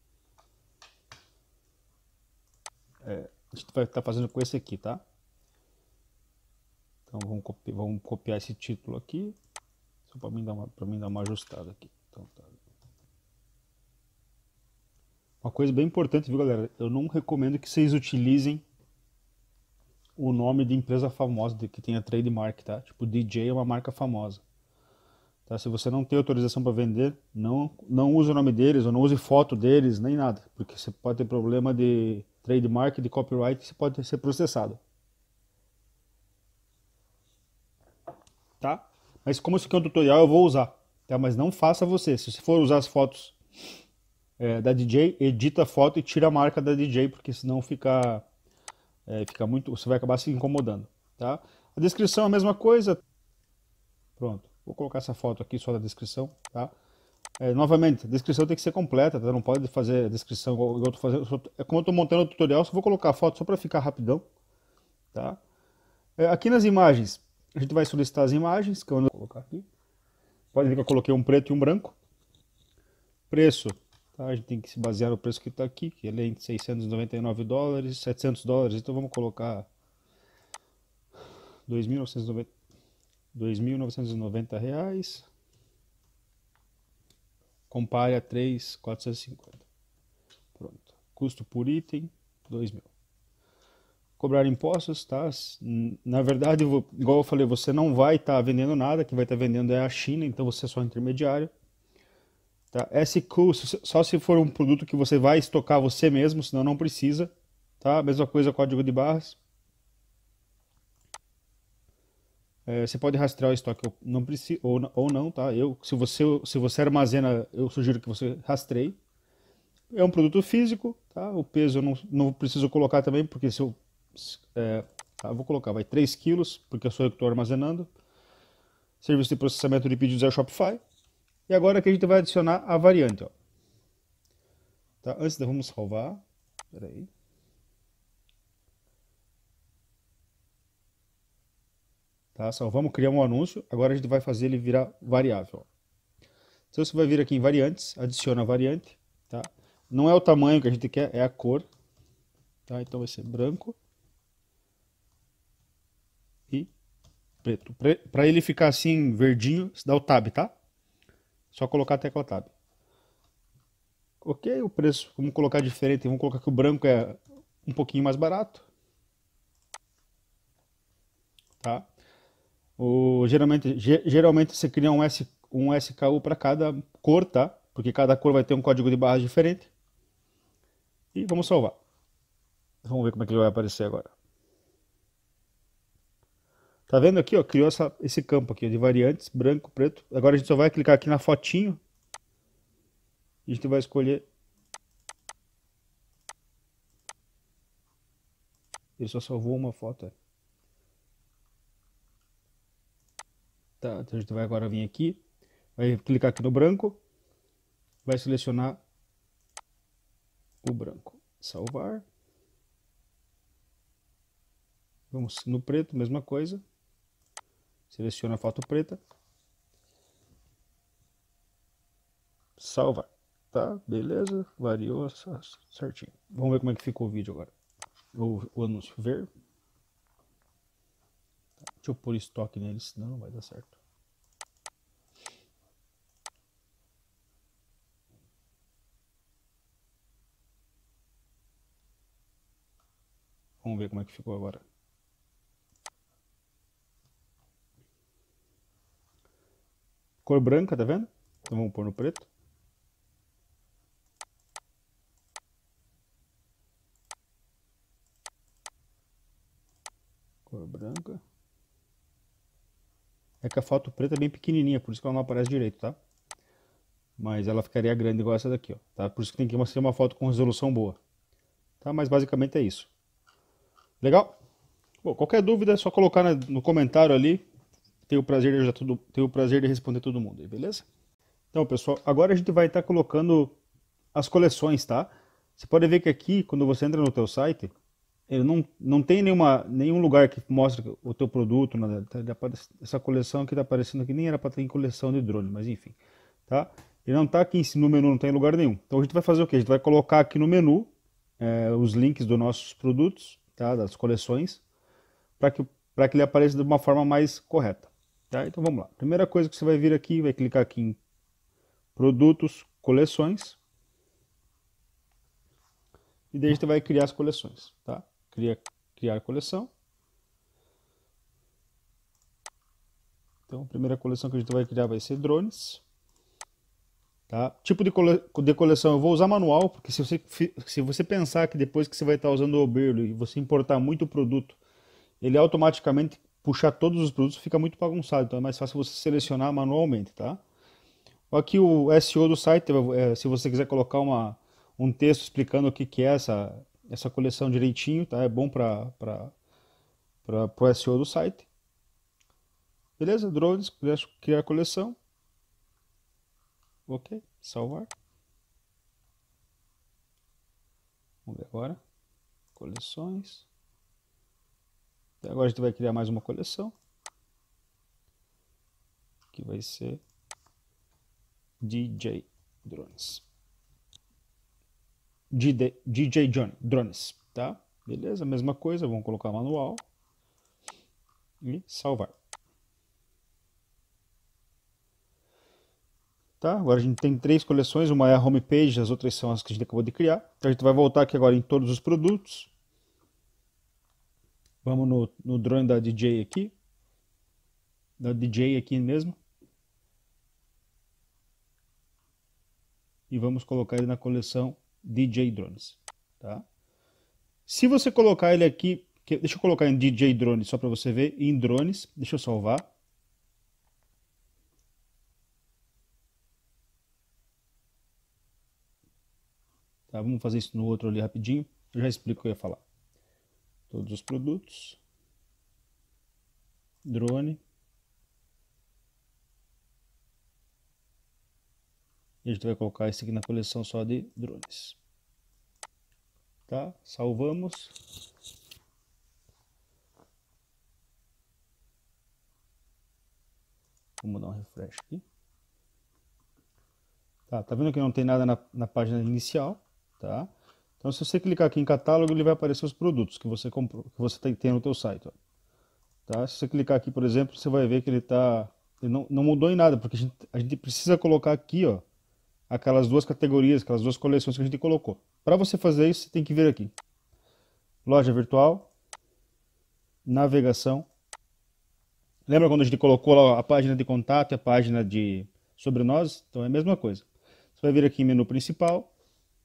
É, a gente vai estar fazendo com esse aqui, tá? Então vamos copiar, vamos copiar esse título aqui, só para mim dar uma, para mim dar uma ajustada aqui. Então, tá. Uma coisa bem importante, viu, galera? Eu não recomendo que vocês utilizem o nome de empresa famosa que tenha trademark, tá? Tipo, D J é uma marca famosa. Tá? Se você não tem autorização para vender, não, não use o nome deles, ou não use foto deles, nem nada, porque você pode ter problema de trademark, de copyright, e você pode ser processado. Tá? Mas como isso aqui é um tutorial, eu vou usar, tá? Mas não faça você. Se você for usar as fotos é, da D J, edita a foto e tira a marca da D J, porque senão fica, é, fica muito, você vai acabar se incomodando, tá? A descrição é a mesma coisa. Pronto, vou colocar essa foto aqui só da descrição, tá? É, novamente, a descrição tem que ser completa, tá? Não pode fazer a descrição igual eu tô fazendo. É como eu estou montando o tutorial, só vou colocar a foto só para ficar rapidão, tá? É, aqui nas imagens, a gente vai solicitar as imagens, que eu vou colocar aqui. Pode ver que eu coloquei um preto e um branco. Preço, tá? A gente tem que se basear no preço que está aqui, que ele é entre seiscentos e noventa e nove dólares, setecentos dólares, então vamos colocar dois mil novecentos e noventa reais. Compare a três mil quatrocentos e cinquenta. Pronto. Custo por item, dois mil. Cobrar impostos, tá? Na verdade, igual eu falei, você não vai estar tá vendendo nada, quem vai estar tá vendendo é a China, então você é só intermediário. Tá? S Q, só se for um produto que você vai estocar você mesmo, senão não precisa. Tá? Mesma coisa, código de barras. É, você pode rastrear o estoque não precisa, ou, ou não, tá? Eu, se, você, se você armazena, eu sugiro que você rastreie. É um produto físico, tá? O peso eu não, não preciso colocar também, porque se eu... É, tá, vou colocar, vai três quilos, porque eu sou eu que estou armazenando. Serviço de processamento de pedidos é Shopify. E agora que a gente vai adicionar a variante, ó. Tá? Antes de vamos salvar. Espera aí. Tá, salvamos, criamos um anúncio. Agora a gente vai fazer ele virar variável, ó. Então você vai vir aqui em variantes, adiciona a variante, tá? Não é o tamanho que a gente quer, é a cor, tá? Então vai ser branco e preto. Para ele ficar assim verdinho, você dá o tab, tá? Só colocar a tecla tab. Ok, o preço, vamos colocar diferente, vamos colocar que o branco é um pouquinho mais barato, tá? O, geralmente, geralmente você cria um, S, um S K U para cada cor, tá? Porque cada cor vai ter um código de barras diferente. E vamos salvar. Vamos ver como é que ele vai aparecer agora. Tá vendo aqui, ó? Criou essa, esse campo aqui de variantes, branco, preto. Agora a gente só vai clicar aqui na fotinho. E a gente vai escolher. Ele só salvou uma foto. Tá, então a gente vai agora vir aqui. Vai clicar aqui no branco. Vai selecionar o branco. Salvar. Vamos no preto, mesma coisa. Seleciona a foto preta. Salvar. Tá, beleza. Variou certinho. Vamos ver como é que ficou o vídeo agora. O, o anúncio ver. Tá, deixa eu pôr estoque nele, senão não vai dar certo. Vamos ver como é que ficou agora. Cor branca, tá vendo? Então vamos pôr no preto. Cor branca. É que a foto preta é bem pequenininha, por isso que ela não aparece direito, tá? Mas ela ficaria grande igual essa daqui, ó. Tá? Por isso que tem que ser uma foto com resolução boa. Tá? Mas basicamente é isso. Legal? Bom, qualquer dúvida é só colocar no comentário ali. Tenho o prazer de ajudar tudo, tenho o prazer de responder todo mundo aí, beleza? Então, pessoal, agora a gente vai estar colocando as coleções, tá? Você pode ver que aqui, quando você entra no teu site, ele não, não tem nenhuma, nenhum lugar que mostra o teu produto, nada. Essa coleção que está aparecendo aqui nem era para ter em coleção de drone, mas enfim, tá? Ele não está aqui no menu, não tem em lugar nenhum. Então a gente vai fazer o quê? A gente vai colocar aqui no menu é, os links dos nossos produtos, tá? Das coleções, para que, para que ele apareça de uma forma mais correta. Tá? Então vamos lá. Primeira coisa que você vai vir aqui, vai clicar aqui em produtos, coleções. E daí a gente vai criar as coleções, tá? Cria, criar coleção. Então a primeira coleção que a gente vai criar vai ser drones. Tá? Tipo de, cole, de coleção eu vou usar manual, porque se você, se você pensar que depois que você vai estar usando o Oberlo e você importar muito produto, ele automaticamente puxar todos os produtos fica muito bagunçado, então é mais fácil você selecionar manualmente, tá? Aqui o S E O do site, se você quiser colocar uma, um texto explicando o que, que é essa, essa coleção direitinho, tá? É bom para o S E O do site. Beleza? Drones, criar coleção. Ok, salvar. Vamos ver agora. Coleções. Agora a gente vai criar mais uma coleção. Que vai ser D J Drones. D J Drones, tá? Beleza? Mesma coisa, vamos colocar manual. E salvar. Tá? Agora a gente tem três coleções, uma é a homepage, as outras são as que a gente acabou de criar. Então a gente vai voltar aqui agora em todos os produtos. Vamos no, no drone da D J aqui. Da D J aqui mesmo. E vamos colocar ele na coleção D J Drones. Tá? Se você colocar ele aqui Que, deixa eu colocar em D J Drone só para você ver. Em drones, deixa eu salvar. Tá, vamos fazer isso no outro ali rapidinho. Eu já explico o que eu ia falar. Todos os produtos. Drone. E a gente vai colocar esse aqui na coleção só de drones. Tá? Salvamos. Vamos dar um refresh aqui. Tá, tá vendo que não tem nada na, na página inicial, tá? Então se você clicar aqui em catálogo, ele vai aparecer os produtos que você comprou, que você tem, tem no teu site, ó. Tá? Se você clicar aqui, por exemplo, você vai ver que ele tá, ele não, não mudou em nada, porque a gente, a gente precisa colocar aqui, ó, aquelas duas categorias, aquelas duas coleções que a gente colocou. Para você fazer isso, você tem que vir aqui. Loja virtual, navegação. Lembra quando a gente colocou lá a página de contato e a página de sobre nós? Então é a mesma coisa. Você vai vir aqui em menu principal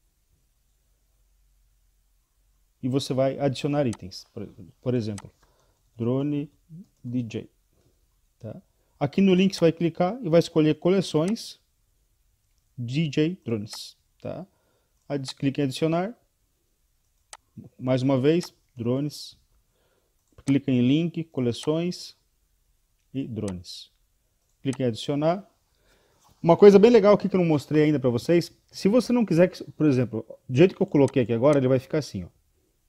e você vai adicionar itens. Por, por exemplo, drone D J. Tá? Aqui no link você vai clicar e vai escolher coleções D J Drones. Tá? Clique em adicionar. Mais uma vez, drones. Clica em link, coleções e drones. Clique em adicionar. Uma coisa bem legal aqui que eu não mostrei ainda para vocês, se você não quiser, que, por exemplo, do jeito que eu coloquei aqui agora, ele vai ficar assim, ó.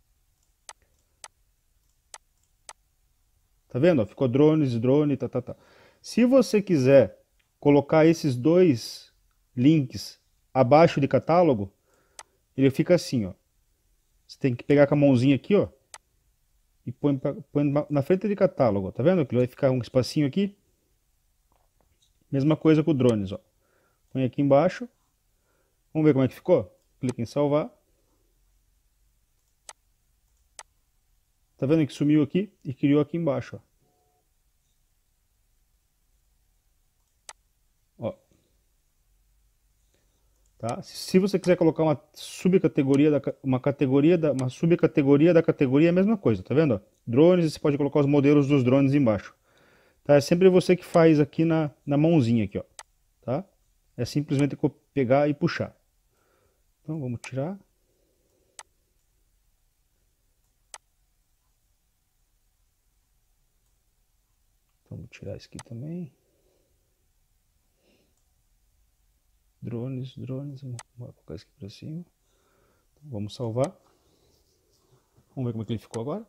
Tá vendo? Ficou drones, drone, tá, tá, tá. Se você quiser colocar esses dois links abaixo de catálogo, ele fica assim, ó. Você tem que pegar com a mãozinha aqui, ó, e põe, põe na frente de catálogo, tá vendo? Que vai ficar um espacinho aqui. Mesma coisa com o drones, ó. Põe aqui embaixo. Vamos ver como é que ficou? Clica em salvar. Tá vendo que sumiu aqui e criou aqui embaixo, ó. Ó. Tá? Se você quiser colocar uma subcategoria da uma categoria da uma subcategoria da categoria é a mesma coisa, tá vendo? Ó? Drones, você pode colocar os modelos dos drones embaixo. Tá? É sempre você que faz aqui na, na mãozinha aqui, ó. Tá? É simplesmente pegar e puxar. Então vamos tirar. Vamos tirar isso aqui também. Drones, drones, vamos colocar isso aqui para cima. Então, vamos salvar. Vamos ver como é que ele ficou agora.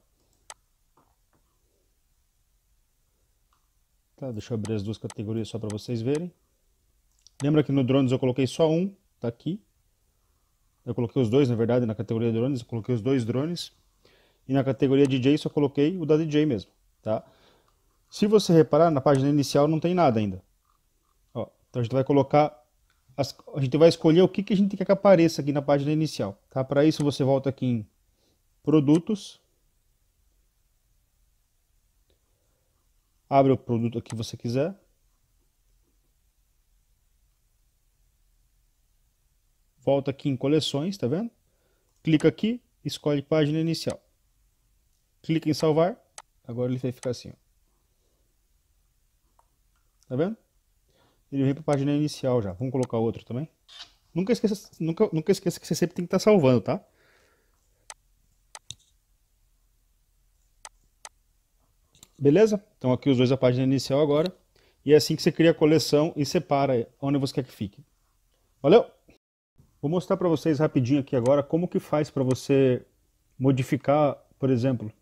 Tá, deixa eu abrir as duas categorias só para vocês verem. Lembra que no drones eu coloquei só um, tá aqui. Eu coloquei os dois, na verdade, na categoria drones, eu coloquei os dois drones. E na categoria D J só coloquei o da D J mesmo, tá? Se você reparar, na página inicial não tem nada ainda. Ó, então a gente vai colocar, as, a gente vai escolher o que, que a gente quer que apareça aqui na página inicial, tá? Para isso você volta aqui em produtos. Abre o produto que você quiser. Volta aqui em coleções, tá vendo? Clica aqui, escolhe página inicial. Clica em salvar. Agora ele vai ficar assim, ó. Tá vendo? Ele vem para a página inicial já. Vamos colocar outro também. Nunca esqueça, nunca, nunca esqueça que você sempre tem que estar salvando, tá? Beleza? Então aqui os dois a página inicial agora. E é assim que você cria a coleção e separa onde você quer que fique. Valeu? Vou mostrar para vocês rapidinho aqui agora como que faz para você modificar, por exemplo,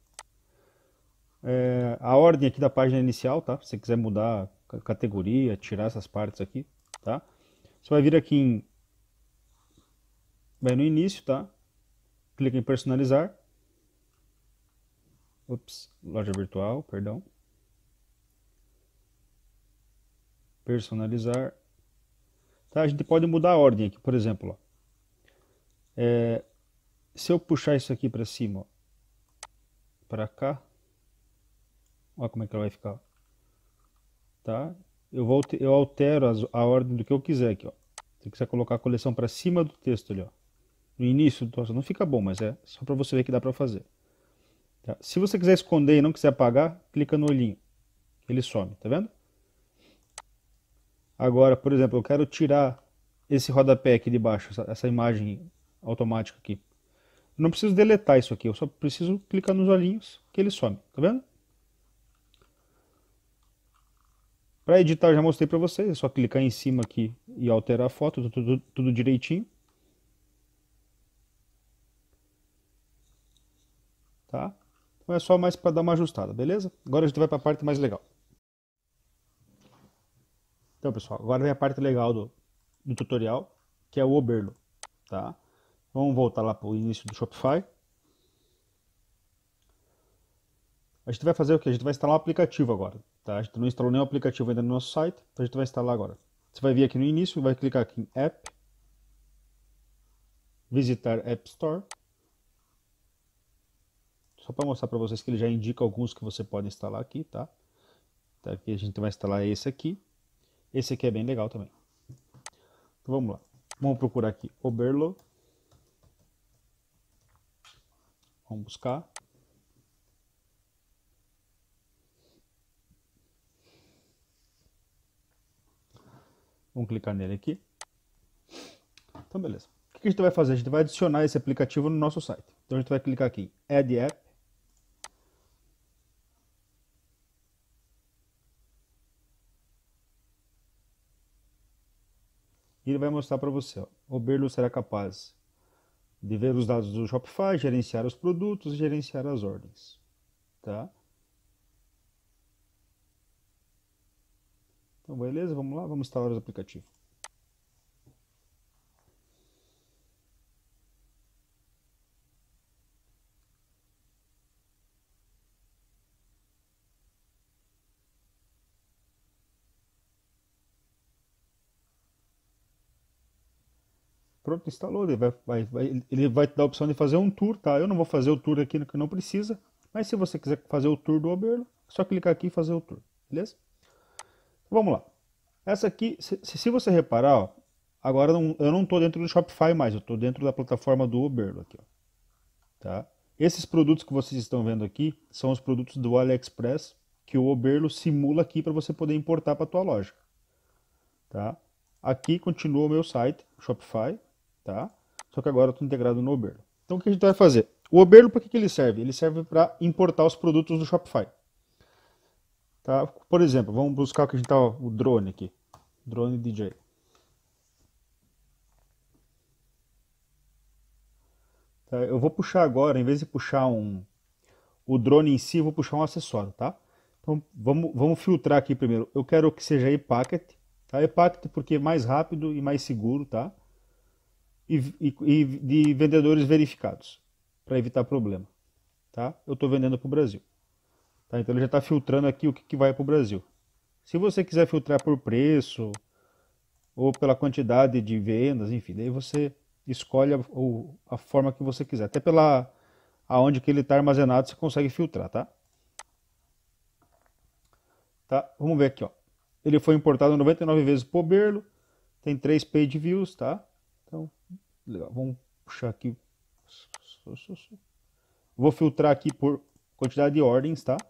é, a ordem aqui da página inicial, tá? Se você quiser mudar a categoria, tirar essas partes aqui, tá? Você vai vir aqui em... vai no início, tá? Clica em personalizar. Ops, loja virtual, perdão. Personalizar. Tá? A gente pode mudar a ordem aqui, por exemplo, ó. É, se eu puxar isso aqui para cima, para cá, olha como é que ela vai ficar, tá? Eu vou eu altero as, a ordem do que eu quiser aqui, ó. Se quiser colocar a coleção para cima do texto ali, ó, no início, não fica bom, mas é só para você ver que dá para fazer. Tá? Se você quiser esconder e não quiser apagar, clica no olhinho. Ele some, tá vendo? Agora, por exemplo, eu quero tirar esse rodapé aqui de baixo, essa, essa imagem automática aqui. Eu não preciso deletar isso aqui, eu só preciso clicar nos olhinhos que ele some, tá vendo? Para editar eu já mostrei para vocês, é só clicar em cima aqui e alterar a foto, tudo, tudo, tudo direitinho. Tá? Então é só mais para dar uma ajustada, beleza? Agora a gente vai para a parte mais legal. Então, pessoal, agora vem a parte legal do, do tutorial, que é o Oberlo, tá? Vamos voltar lá para o início do Shopify. A gente vai fazer o que? A gente vai instalar um aplicativo agora, tá? A gente não instalou nenhum aplicativo ainda no nosso site, então a gente vai instalar agora. Você vai vir aqui no início, vai clicar aqui em App, visitar App Store. Só para mostrar para vocês que ele já indica alguns que você pode instalar aqui, tá? Então aqui a gente vai instalar esse aqui. Esse aqui é bem legal também. Então vamos lá. Vamos procurar aqui Oberlo. Vamos buscar. Vamos clicar nele aqui. Então beleza. O que a gente vai fazer? A gente vai adicionar esse aplicativo no nosso site. Então a gente vai clicar aqui em Add App. E ele vai mostrar para você, ó, Oberlo será capaz de ver os dados do Shopify, gerenciar os produtos e gerenciar as ordens. Tá? Então beleza, vamos lá, vamos instalar o aplicativo. Pronto, instalou, ele vai, vai, vai, ele vai te dar a opção de fazer um tour, tá? Eu não vou fazer o tour aqui que não precisa, mas se você quiser fazer o tour do Oberlo, é só clicar aqui e fazer o tour, beleza? Vamos lá. Essa aqui, se, se você reparar, ó, agora não, eu não estou dentro do Shopify mais, eu estou dentro da plataforma do Oberlo aqui, ó, tá? Esses produtos que vocês estão vendo aqui são os produtos do AliExpress que o Oberlo simula aqui para você poder importar para a tua loja, tá? Aqui continua o meu site, Shopify, tá? Só que agora eu estou integrado no Oberlo. Então o que a gente vai fazer? O Oberlo, para que, que ele serve? Ele serve para importar os produtos do Shopify. Tá? Por exemplo, vamos buscar o que a gente tá, ó, o drone aqui. Drone D J. Tá? Eu vou puxar agora, em vez de puxar um, o drone em si, eu vou puxar um acessório, tá? Então vamos, vamos filtrar aqui primeiro. Eu quero que seja ePacket, tá? ePacket porque é mais rápido e mais seguro, tá? E, e, e de vendedores verificados, para evitar problema, tá? Eu estou vendendo para o Brasil, tá? Então ele já está filtrando aqui o que, que vai para o Brasil. Se você quiser filtrar por preço ou pela quantidade de vendas, enfim, daí você escolhe a, a forma que você quiser. Até pela aonde que ele está armazenado você consegue filtrar, tá? Tá? Vamos ver aqui, ó. Ele foi importado noventa e nove vezes por Oberlo, tem três page views, tá? Então, legal. Vamos puxar aqui. Vou filtrar aqui por quantidade de ordens, tá?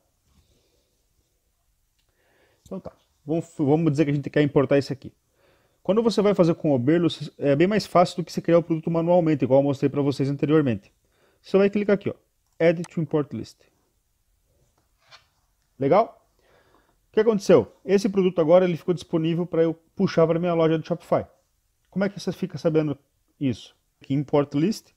Então tá. Vamos, vamos dizer que a gente quer importar esse aqui. Quando você vai fazer com o Oberlo, é bem mais fácil do que você criar o produto manualmente, igual eu mostrei para vocês anteriormente. Você vai clicar aqui, ó, Add to Import List. Legal? O que aconteceu? Esse produto agora ele ficou disponível para eu puxar para minha loja do Shopify. Como é que você fica sabendo isso? Aqui, Import List.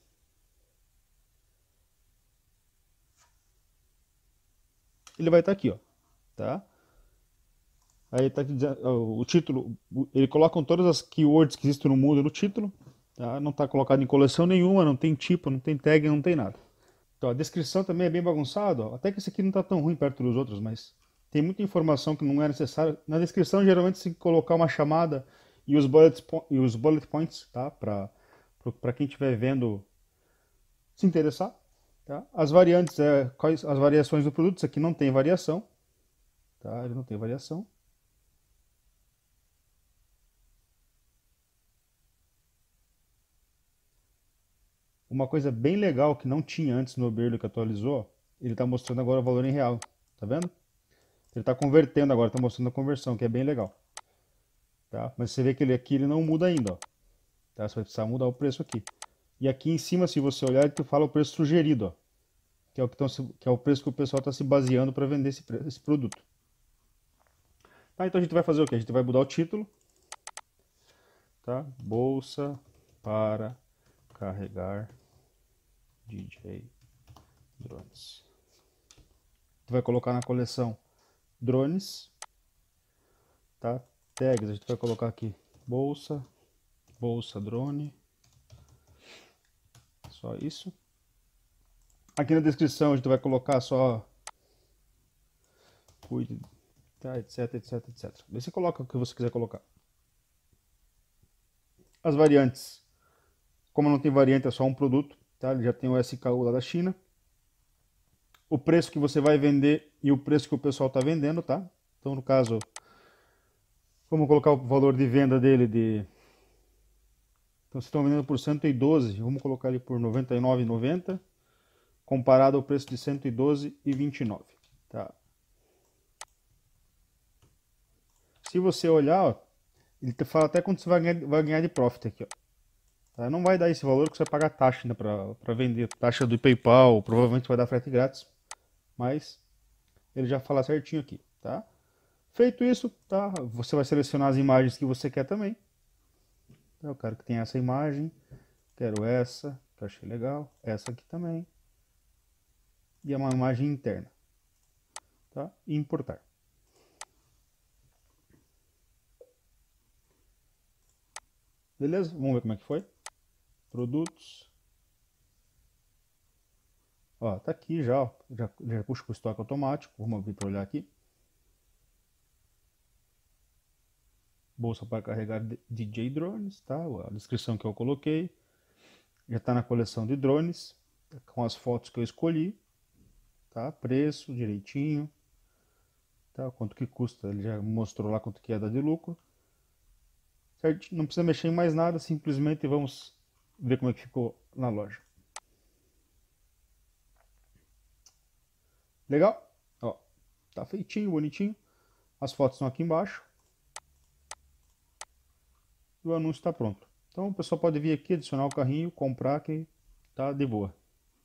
Ele vai estar aqui, ó, tá? Aí tá aqui, o título, ele coloca todas as keywords que existem no mundo no título, tá? Não está colocado em coleção nenhuma, não tem tipo, não tem tag, não tem nada. Então a descrição também é bem bagunçada, ó. Até que esse aqui não está tão ruim perto dos outros, mas tem muita informação que não é necessária. Na descrição geralmente você tem que colocar uma chamada e os bullet, e os bullet points, tá? Para para quem estiver vendo se interessar, tá? As variantes, é, quais as variações do produto, isso aqui não tem variação, tá? Ele não tem variação. Uma coisa bem legal que não tinha antes no Oberlo que atualizou, ele está mostrando agora o valor em real, tá vendo? Ele está convertendo agora, está mostrando a conversão, que é bem legal. Tá? Mas você vê que ele aqui ele não muda ainda, ó. Tá? Você vai precisar mudar o preço aqui. E aqui em cima, se você olhar, ele fala o preço sugerido, ó, que é o, que tão, que é o preço que o pessoal está se baseando para vender esse, esse produto. Tá? Então a gente vai fazer o quê? A gente vai mudar o título. Tá? Bolsa para carregar D J Drones. A gente vai colocar na coleção drones. Tá? Tags, a gente vai colocar aqui bolsa, bolsa drone. Só isso. Aqui na descrição a gente vai colocar só cuide, tá, etc, etc, etcétera. Daí você coloca o que você quiser colocar. As variantes. Como não tem variante, é só um produto, tá? Ele já tem o S K U lá da China. O preço que você vai vender e o preço que o pessoal está vendendo, tá? Então, no caso, vamos colocar o valor de venda dele de... Então, vocês estão vendendo por cento e doze, vamos colocar ele por noventa e nove reais e noventa centavos, comparado ao preço de cento e doze reais e vinte e nove centavos, tá? Se você olhar, ó, ele fala até quanto você vai ganhar, vai ganhar de profit aqui, ó. Tá? Não vai dar esse valor que você vai pagar taxa, né, para vender. Taxa do PayPal, provavelmente vai dar frete grátis, mas ele já fala certinho aqui, tá? Feito isso, tá? Você vai selecionar as imagens que você quer também. Eu quero que tenha essa imagem, quero essa, que eu achei legal, essa aqui também. E é uma imagem interna, tá? E importar. Beleza? Vamos ver como é que foi. Produtos. Ó, tá aqui já, ó. Já, já puxa com o estoque automático. Vamos vir para olhar aqui. Bolsa para carregar D J drones, tá? A descrição que eu coloquei. Já está na coleção de drones, com as fotos que eu escolhi, tá? Preço direitinho, tá? Quanto que custa, ele já mostrou lá quanto que é dar de lucro. Certo? Não precisa mexer em mais nada, simplesmente vamos ver como é que ficou na loja. Legal? Ó, tá feitinho, bonitinho. As fotos estão aqui embaixo. E o anúncio está pronto. Então o pessoal pode vir aqui, adicionar o carrinho, comprar, que tá de boa.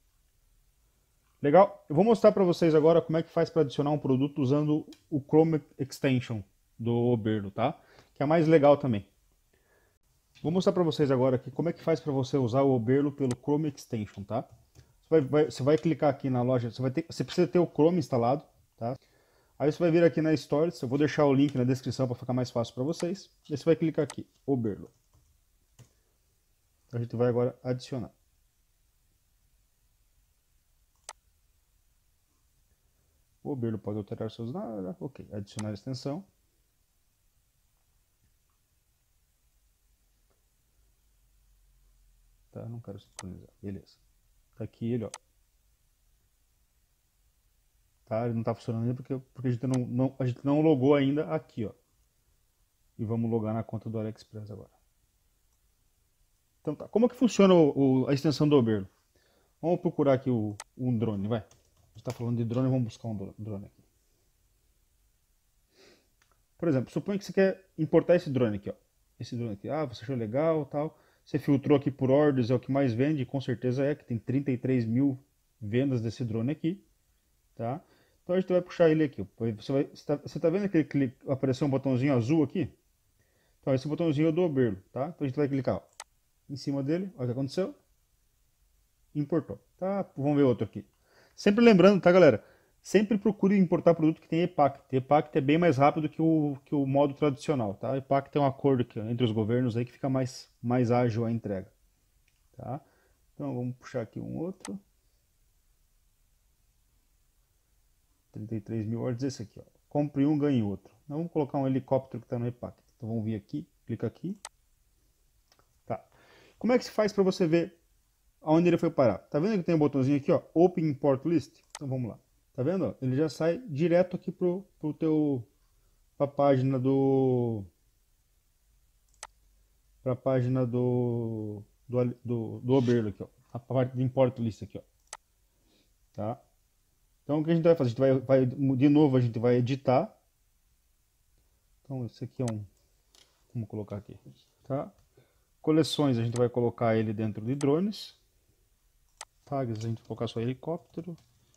Legal? Eu vou mostrar para vocês agora como é que faz para adicionar um produto usando o Chrome Extension do Oberlo, tá? Que é mais legal também. Vou mostrar para vocês agora aqui como é que faz para você usar o Oberlo pelo Chrome Extension, tá? Você vai, vai, você vai clicar aqui na loja, você, vai ter, você precisa ter o Chrome instalado, tá? Aí você vai vir aqui na Stories, eu vou deixar o link na descrição para ficar mais fácil para vocês. E você vai clicar aqui, Oberlo. A gente vai agora adicionar. O Oberlo pode alterar seus dados, ok, adicionar a extensão. Tá, não quero sincronizar, beleza. Tá aqui ele, ó. Tá, ele não tá funcionando ainda porque, porque a, gente não, não, a gente não logou ainda aqui, ó. E vamos logar na conta do AliExpress agora. Então tá, como é que funciona o, o, a extensão do Oberlo? Vamos procurar aqui o, um drone, vai. A gente tá falando de drone, vamos buscar um drone aqui. Por exemplo, suponha que você quer importar esse drone aqui, ó. Esse drone aqui, ah, você achou legal, tal. Você filtrou aqui por ordens, é o que mais vende, com certeza é, que tem trinta e três mil vendas desse drone aqui, tá? Então a gente vai puxar ele aqui. Você, vai, você, tá, você tá vendo aquele clique, apareceu um botãozinho azul aqui? Então esse botãozinho é do Oberlo, tá? Então a gente vai clicar, ó, em cima dele, olha o que aconteceu. Importou, tá? Vamos ver outro aqui. Sempre lembrando, tá, galera? Sempre procure importar produto que tem EPACT. EPACT é bem mais rápido que o, que o modo tradicional, tá? EPACT é um acordo que, entre os governos aí que fica mais, mais ágil a entrega, tá? Então vamos puxar aqui um outro. trinta e três mil ordens, esse aqui, ó. Compre um, ganhe outro. Então, vamos colocar um helicóptero que está no EPACT. Então vamos vir aqui, clica aqui. Tá. Como é que se faz para você ver aonde ele foi parar? Tá vendo que tem um botãozinho aqui, ó, Open Import List? Então vamos lá. Tá vendo? Ele já sai direto aqui pro, pro teu, pra página do, pra página do, do, do, do Oberlo aqui, ó. A parte de Import List aqui, ó. Tá? Então o que a gente vai fazer? A gente vai, vai de novo, a gente vai editar. Então esse aqui é um, vamos colocar aqui, tá? Coleções, a gente vai colocar ele dentro de drones. Tags, a gente vai colocar só helicóptero.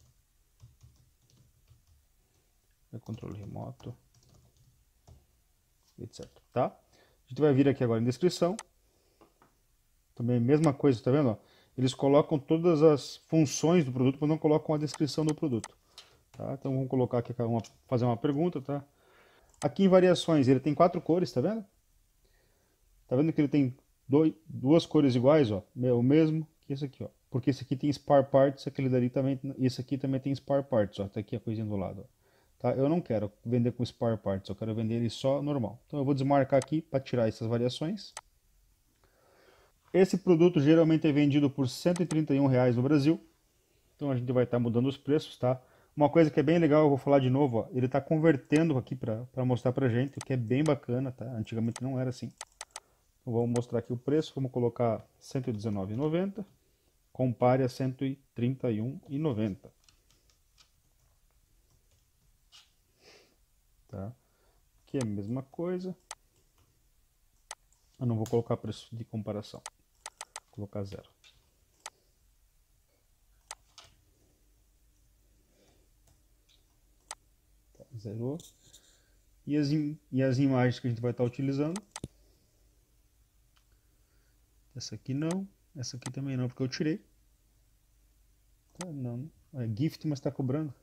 É controle remoto, etcétera. Tá? A gente vai vir aqui agora em descrição. Também mesma coisa, tá vendo? Ó? Eles colocam todas as funções do produto, mas não colocam a descrição do produto. Tá? Então vamos colocar aqui, uma, fazer uma pergunta, tá? Aqui em variações, ele tem quatro cores, tá vendo? Tá vendo que ele tem dois, duas cores iguais, ó? O mesmo que esse aqui, ó. Porque esse aqui tem spare parts, aquele dali também, esse aqui também tem spare parts, ó. Tá aqui a coisinha do lado, ó. Tá? Eu não quero vender com spare parts, eu quero vender ele só normal. Então eu vou desmarcar aqui para tirar essas variações. Esse produto geralmente é vendido por cento e trinta e um reais no Brasil. Então a gente vai estar mudando os preços, tá? Uma coisa que é bem legal, eu vou falar de novo, ó, ele está convertendo aqui para mostrar pra gente, o que é bem bacana, tá? Antigamente não era assim. Então vamos mostrar aqui o preço, vamos colocar cento e dezenove reais e noventa centavos, compare a cento e trinta e um reais e noventa centavos. Tá? Aqui é a mesma coisa. Eu não vou colocar preço de comparação. Vou colocar zero. Tá, zerou. E as, e as imagens que a gente vai estar utilizando. Essa aqui não. Essa aqui também não, porque eu tirei. Tá, não. É gift, mas está cobrando.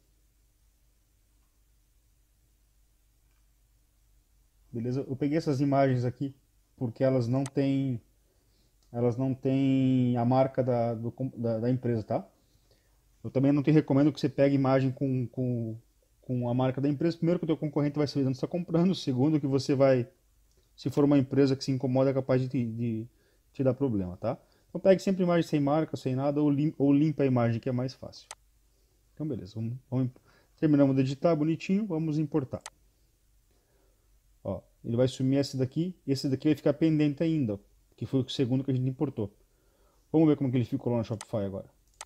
Beleza? Eu peguei essas imagens aqui porque elas não têm elas não têm a marca da, do, da, da empresa, tá? Eu também não te recomendo que você pegue imagem com, com, com a marca da empresa. Primeiro, que o teu concorrente vai saber onde você está comprando. Segundo, que você vai, se for uma empresa que se incomoda, é capaz de te, de te dar problema, tá? Então pegue sempre imagem sem marca, sem nada, ou limpa, ou limpa a imagem, que é mais fácil. Então beleza, vamos, vamos, terminamos de editar, bonitinho, vamos importar. Ó, ele vai sumir esse daqui, esse daqui vai ficar pendente ainda, ó, que foi o segundo que a gente importou. Vamos ver como que ele ficou lá no Shopify agora.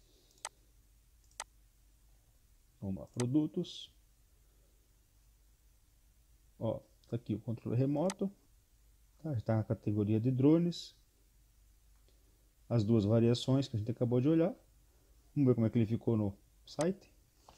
Vamos lá, produtos. Ó, tá aqui o controle remoto. Tá, está na categoria de drones. As duas variações que a gente acabou de olhar. Vamos ver como é que ele ficou no site.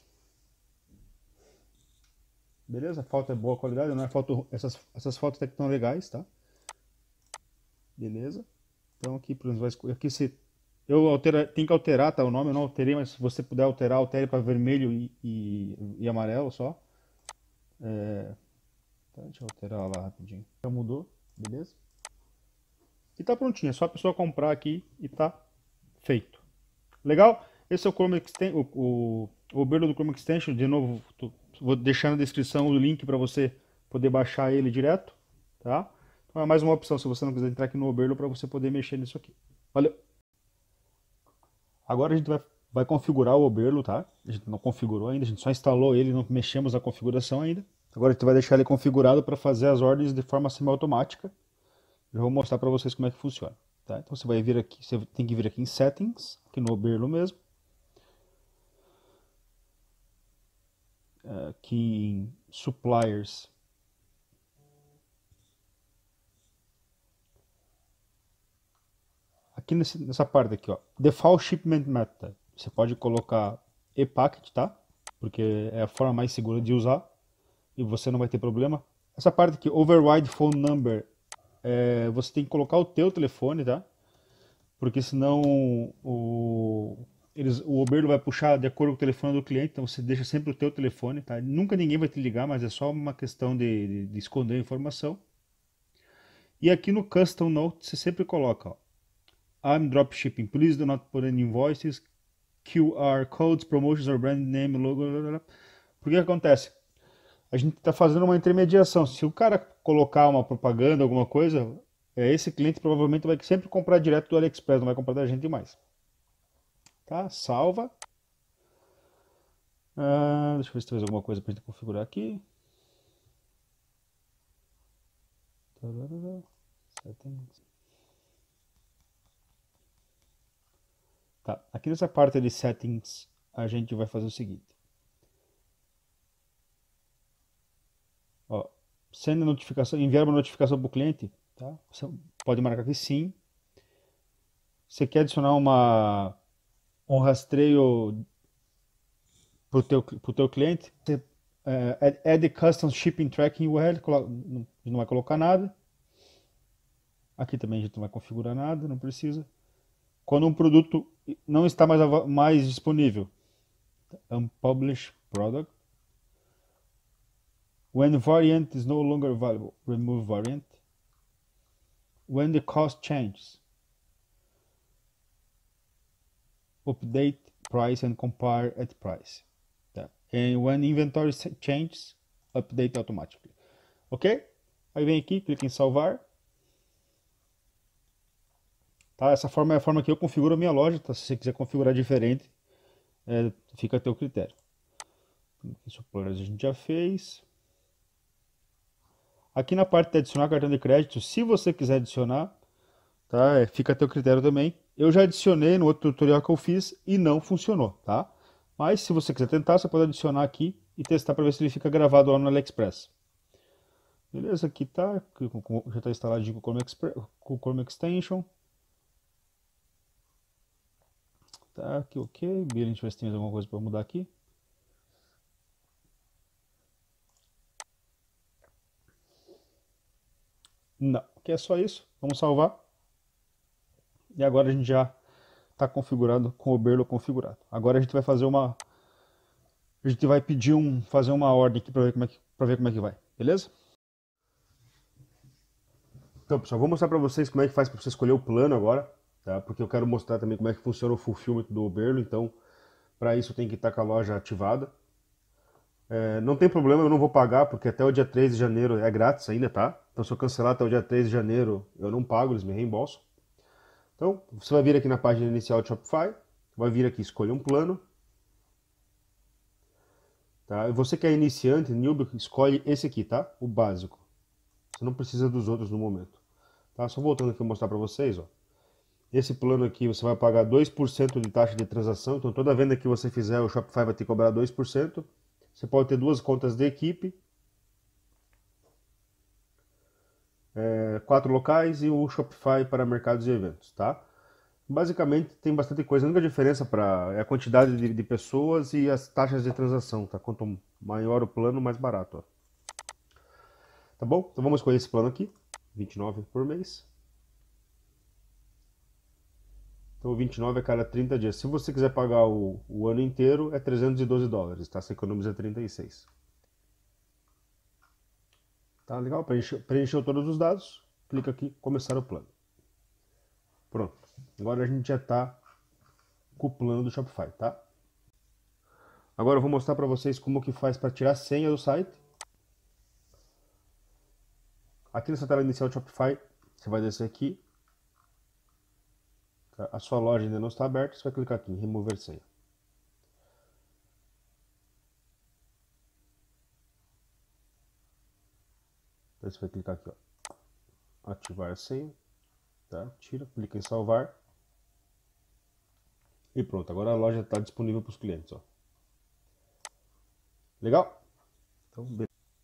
Beleza? A foto é boa qualidade, não é foto, essas, essas fotos até que estão legais, tá? Beleza? Então aqui, por exemplo, vai escolher, aqui se eu altera, tem que alterar, tá? O nome eu não alterei, mas se você puder alterar, altere para vermelho e, e, e amarelo só. É, tá, deixa eu alterar lá rapidinho. Já mudou, beleza? E tá prontinho, é só a pessoa comprar aqui e tá feito. Legal? Esse é o Chrome Extension, o, o, o Oberlo do Chrome Extension. De novo, tô, vou deixar na descrição o link para você poder baixar ele direto, tá? Então é mais uma opção se você não quiser entrar aqui no Oberlo para você poder mexer nisso aqui. Valeu! Agora a gente vai, vai configurar o Oberlo, tá? A gente não configurou ainda, a gente só instalou ele, não mexemos na configuração ainda. Agora a gente vai deixar ele configurado para fazer as ordens de forma semiautomática. Eu vou mostrar para vocês como é que funciona. Tá? Então você vai vir aqui, você tem que vir aqui em Settings, aqui no Oberlo mesmo. Aqui em Suppliers. Aqui nesse, nessa parte aqui, ó, Default Shipment Method. Você pode colocar e-packet, tá? Porque é a forma mais segura de usar e você não vai ter problema. Essa parte aqui, Override Phone Number, é, você tem que colocar o teu telefone, tá? Porque senão o, eles, o Oberlo vai puxar de acordo com o telefone do cliente, então você deixa sempre o teu telefone, tá? Nunca ninguém vai te ligar, mas é só uma questão de, de, de esconder a informação. E aqui no Custom Note você sempre coloca, ó, I'm dropshipping, please do not put any invoices, Q R codes, promotions or brand name, logo, blá, blá, blá. Por que acontece? A gente está fazendo uma intermediação. Se o cara colocar uma propaganda, alguma coisa, esse cliente provavelmente vai sempre comprar direto do AliExpress, não vai comprar da gente mais. Tá? Salva. Ah, deixa eu ver se tem mais alguma coisa para a gente configurar aqui. Tá, aqui nessa parte de settings a gente vai fazer o seguinte. send notificação, enviar uma notificação para o cliente, tá? Você pode marcar aqui sim. Você quer adicionar uma, um rastreio para o teu, pro teu cliente? Você, é, add, add custom shipping tracking U R L, não vai colocar nada. Aqui também a gente não vai configurar nada, não precisa. Quando um produto não está mais, mais disponível, unpublished product. When variant is no longer available, remove variant. When the cost changes, update price and compare at price. Tá? And when inventory changes, update automatically. Ok? Aí vem aqui, clica em salvar. Tá? Essa forma é a forma que eu configuro a minha loja. Tá? Se você quiser configurar diferente, é, fica a teu critério. Suppliers a gente já fez. Aqui na parte de adicionar cartão de crédito, se você quiser adicionar, tá? É, fica a teu critério também. Eu já adicionei no outro tutorial que eu fiz e não funcionou, tá? Mas se você quiser tentar, você pode adicionar aqui e testar para ver se ele fica gravado lá no AliExpress. Beleza, aqui tá, já está instalado com o Chrome, com o Chrome Extension. Tá, aqui ok. Billing, deixa eu ver se tem alguma coisa para mudar aqui. Não, aqui é só isso. Vamos salvar. E agora a gente já está configurado com o Oberlo configurado. Agora a gente vai fazer uma... A gente vai pedir um... fazer uma ordem aqui para ver como é que, para ver como é que vai. Beleza? Então, pessoal, vou mostrar para vocês como é que faz para você escolher o plano agora. Tá? Porque eu quero mostrar também como é que funciona o fulfillment do Oberlo. Então, para isso tem que estar com a loja ativada. É, não tem problema, eu não vou pagar, porque até o dia três de janeiro é grátis ainda, tá? Então se eu cancelar até o dia três de janeiro, eu não pago, eles me reembolsam. Então, você vai vir aqui na página inicial do Shopify, vai vir aqui escolher um plano. Tá? E você que é iniciante, newbie, escolhe esse aqui, tá? O básico. Você não precisa dos outros no momento. Tá? Só voltando aqui mostrar para vocês, ó. Esse plano aqui você vai pagar dois por cento de taxa de transação, então toda venda que você fizer, o Shopify vai te cobrar dois por cento. Você pode ter duas contas de equipe, é, quatro locais e o Shopify para mercados e eventos, tá? Basicamente tem bastante coisa. A única diferença pra, é a quantidade de, de pessoas e as taxas de transação, tá? Quanto maior o plano, mais barato, ó. Tá bom? Então vamos escolher esse plano aqui, vinte e nove por mês. Então vinte e nove a cada trinta dias. Se você quiser pagar o, o ano inteiro, é trezentos e doze dólares, tá? Você economiza trinta e seis. Tá legal? Preencheu, preencheu todos os dados, clica aqui, começar o plano. Pronto. Agora a gente já está com o plano do Shopify, tá? Agora eu vou mostrar para vocês como que faz para tirar a senha do site. Aqui nessa tela inicial do Shopify, você vai descer aqui. A sua loja ainda não está aberta, você vai clicar aqui em remover senha. Então você vai clicar aqui, ó, ativar a senha, tá? Tira, clica em salvar. E pronto, agora a loja está disponível para os clientes, ó. Legal? Então, beleza.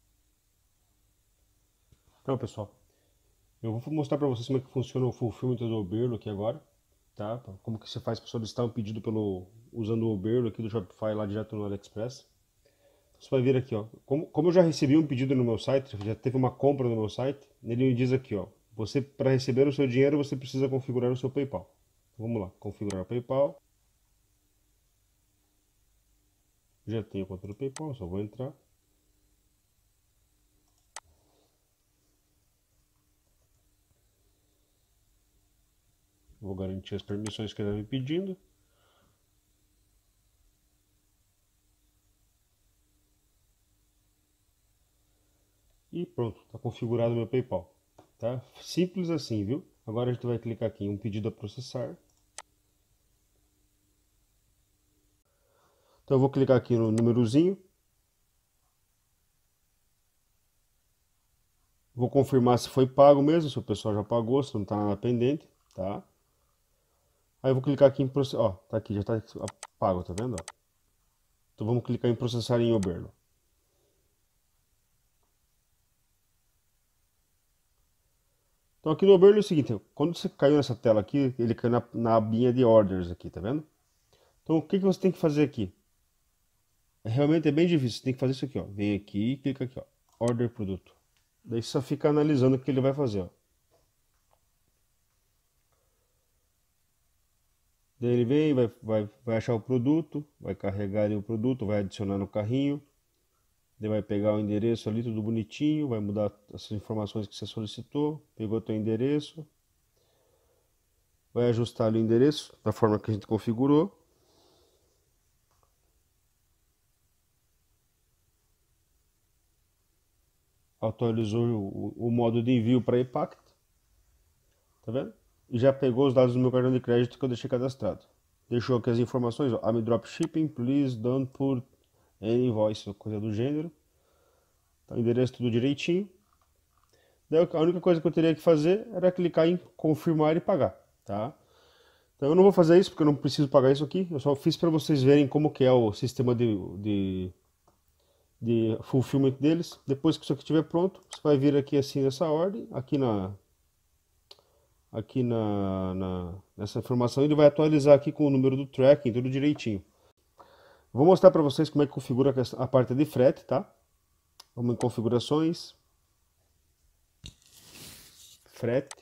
Então, pessoal, eu vou mostrar para vocês como é que funciona o fulfillment do Oberlo aqui agora, tá? Como que você faz para solicitar um pedido pelo usando o Oberlo aqui do Shopify lá direto no AliExpress. Você vai vir aqui, ó. Como, como eu já recebi um pedido no meu site, já teve uma compra no meu site, ele me diz aqui, ó. Você, para receber o seu dinheiro, você precisa configurar o seu PayPal. Então, vamos lá, configurar o PayPal. Já tenho a conta do PayPal, só vou entrar. Vou garantir as permissões que ele está me pedindo. E pronto, está configurado o meu PayPal. Tá? Simples assim, viu? Agora a gente vai clicar aqui em um pedido a processar. Então eu vou clicar aqui no númerozinho. Vou confirmar se foi pago mesmo, se o pessoal já pagou, se não está nada pendente, tá? Aí eu vou clicar aqui em processar, ó, tá aqui, já está pago, tá vendo? Ó? Então vamos clicar em processar em Oberlo. Então aqui no Oberlo é o seguinte, quando você caiu nessa tela aqui, ele caiu na, na abinha de Orders aqui, tá vendo? Então o que, que você tem que fazer aqui? Realmente é bem difícil, você tem que fazer isso aqui, ó. Vem aqui e clica aqui, ó. Order produto. Daí você só fica analisando o que ele vai fazer, ó. Daí ele vem, vai, vai, vai achar o produto, vai carregar ali o produto, vai adicionar no carrinho. Daí vai pegar o endereço ali, tudo bonitinho, vai mudar essas informações que você solicitou, pegou teu endereço. Vai ajustar ali o endereço da forma que a gente configurou. Atualizou o, o modo de envio para impact. Tá vendo? E já pegou os dados do meu cartão de crédito que eu deixei cadastrado. Deixou aqui as informações, ó. I'm dropshipping, please don't put any invoice, coisa do gênero. Tá, o endereço tudo direitinho. Daí a única coisa que eu teria que fazer era clicar em confirmar e pagar, tá? Então eu não vou fazer isso porque eu não preciso pagar isso aqui. Eu só fiz para vocês verem como que é o sistema de, de, de fulfillment deles. Depois que isso aqui estiver pronto, você vai vir aqui assim nessa ordem, aqui na aqui na, na nessa informação ele vai atualizar aqui com o número do tracking, tudo direitinho. Vou mostrar para vocês como é que configura a parte de frete, tá? Vamos em configurações, frete.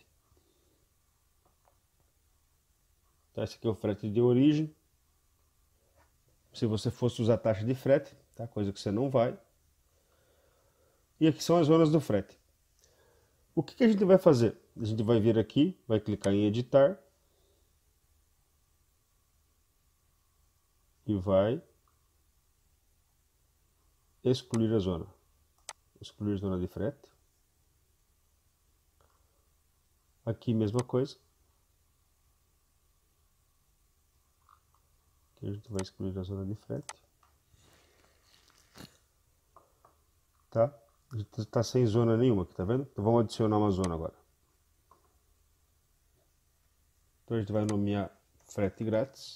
Tá, esse aqui é o frete de origem. Se você fosse usar taxa de frete, tá? Coisa que você não vai. E aqui são as zonas do frete. O que, que a gente vai fazer? A gente vai vir aqui, vai clicar em editar. E vai excluir a zona. Excluir a zona de frete. Aqui mesma coisa. Aqui a gente vai excluir a zona de frete. Tá? A gente está sem zona nenhuma aqui, tá vendo? Então vamos adicionar uma zona agora. Então a gente vai nomear frete grátis.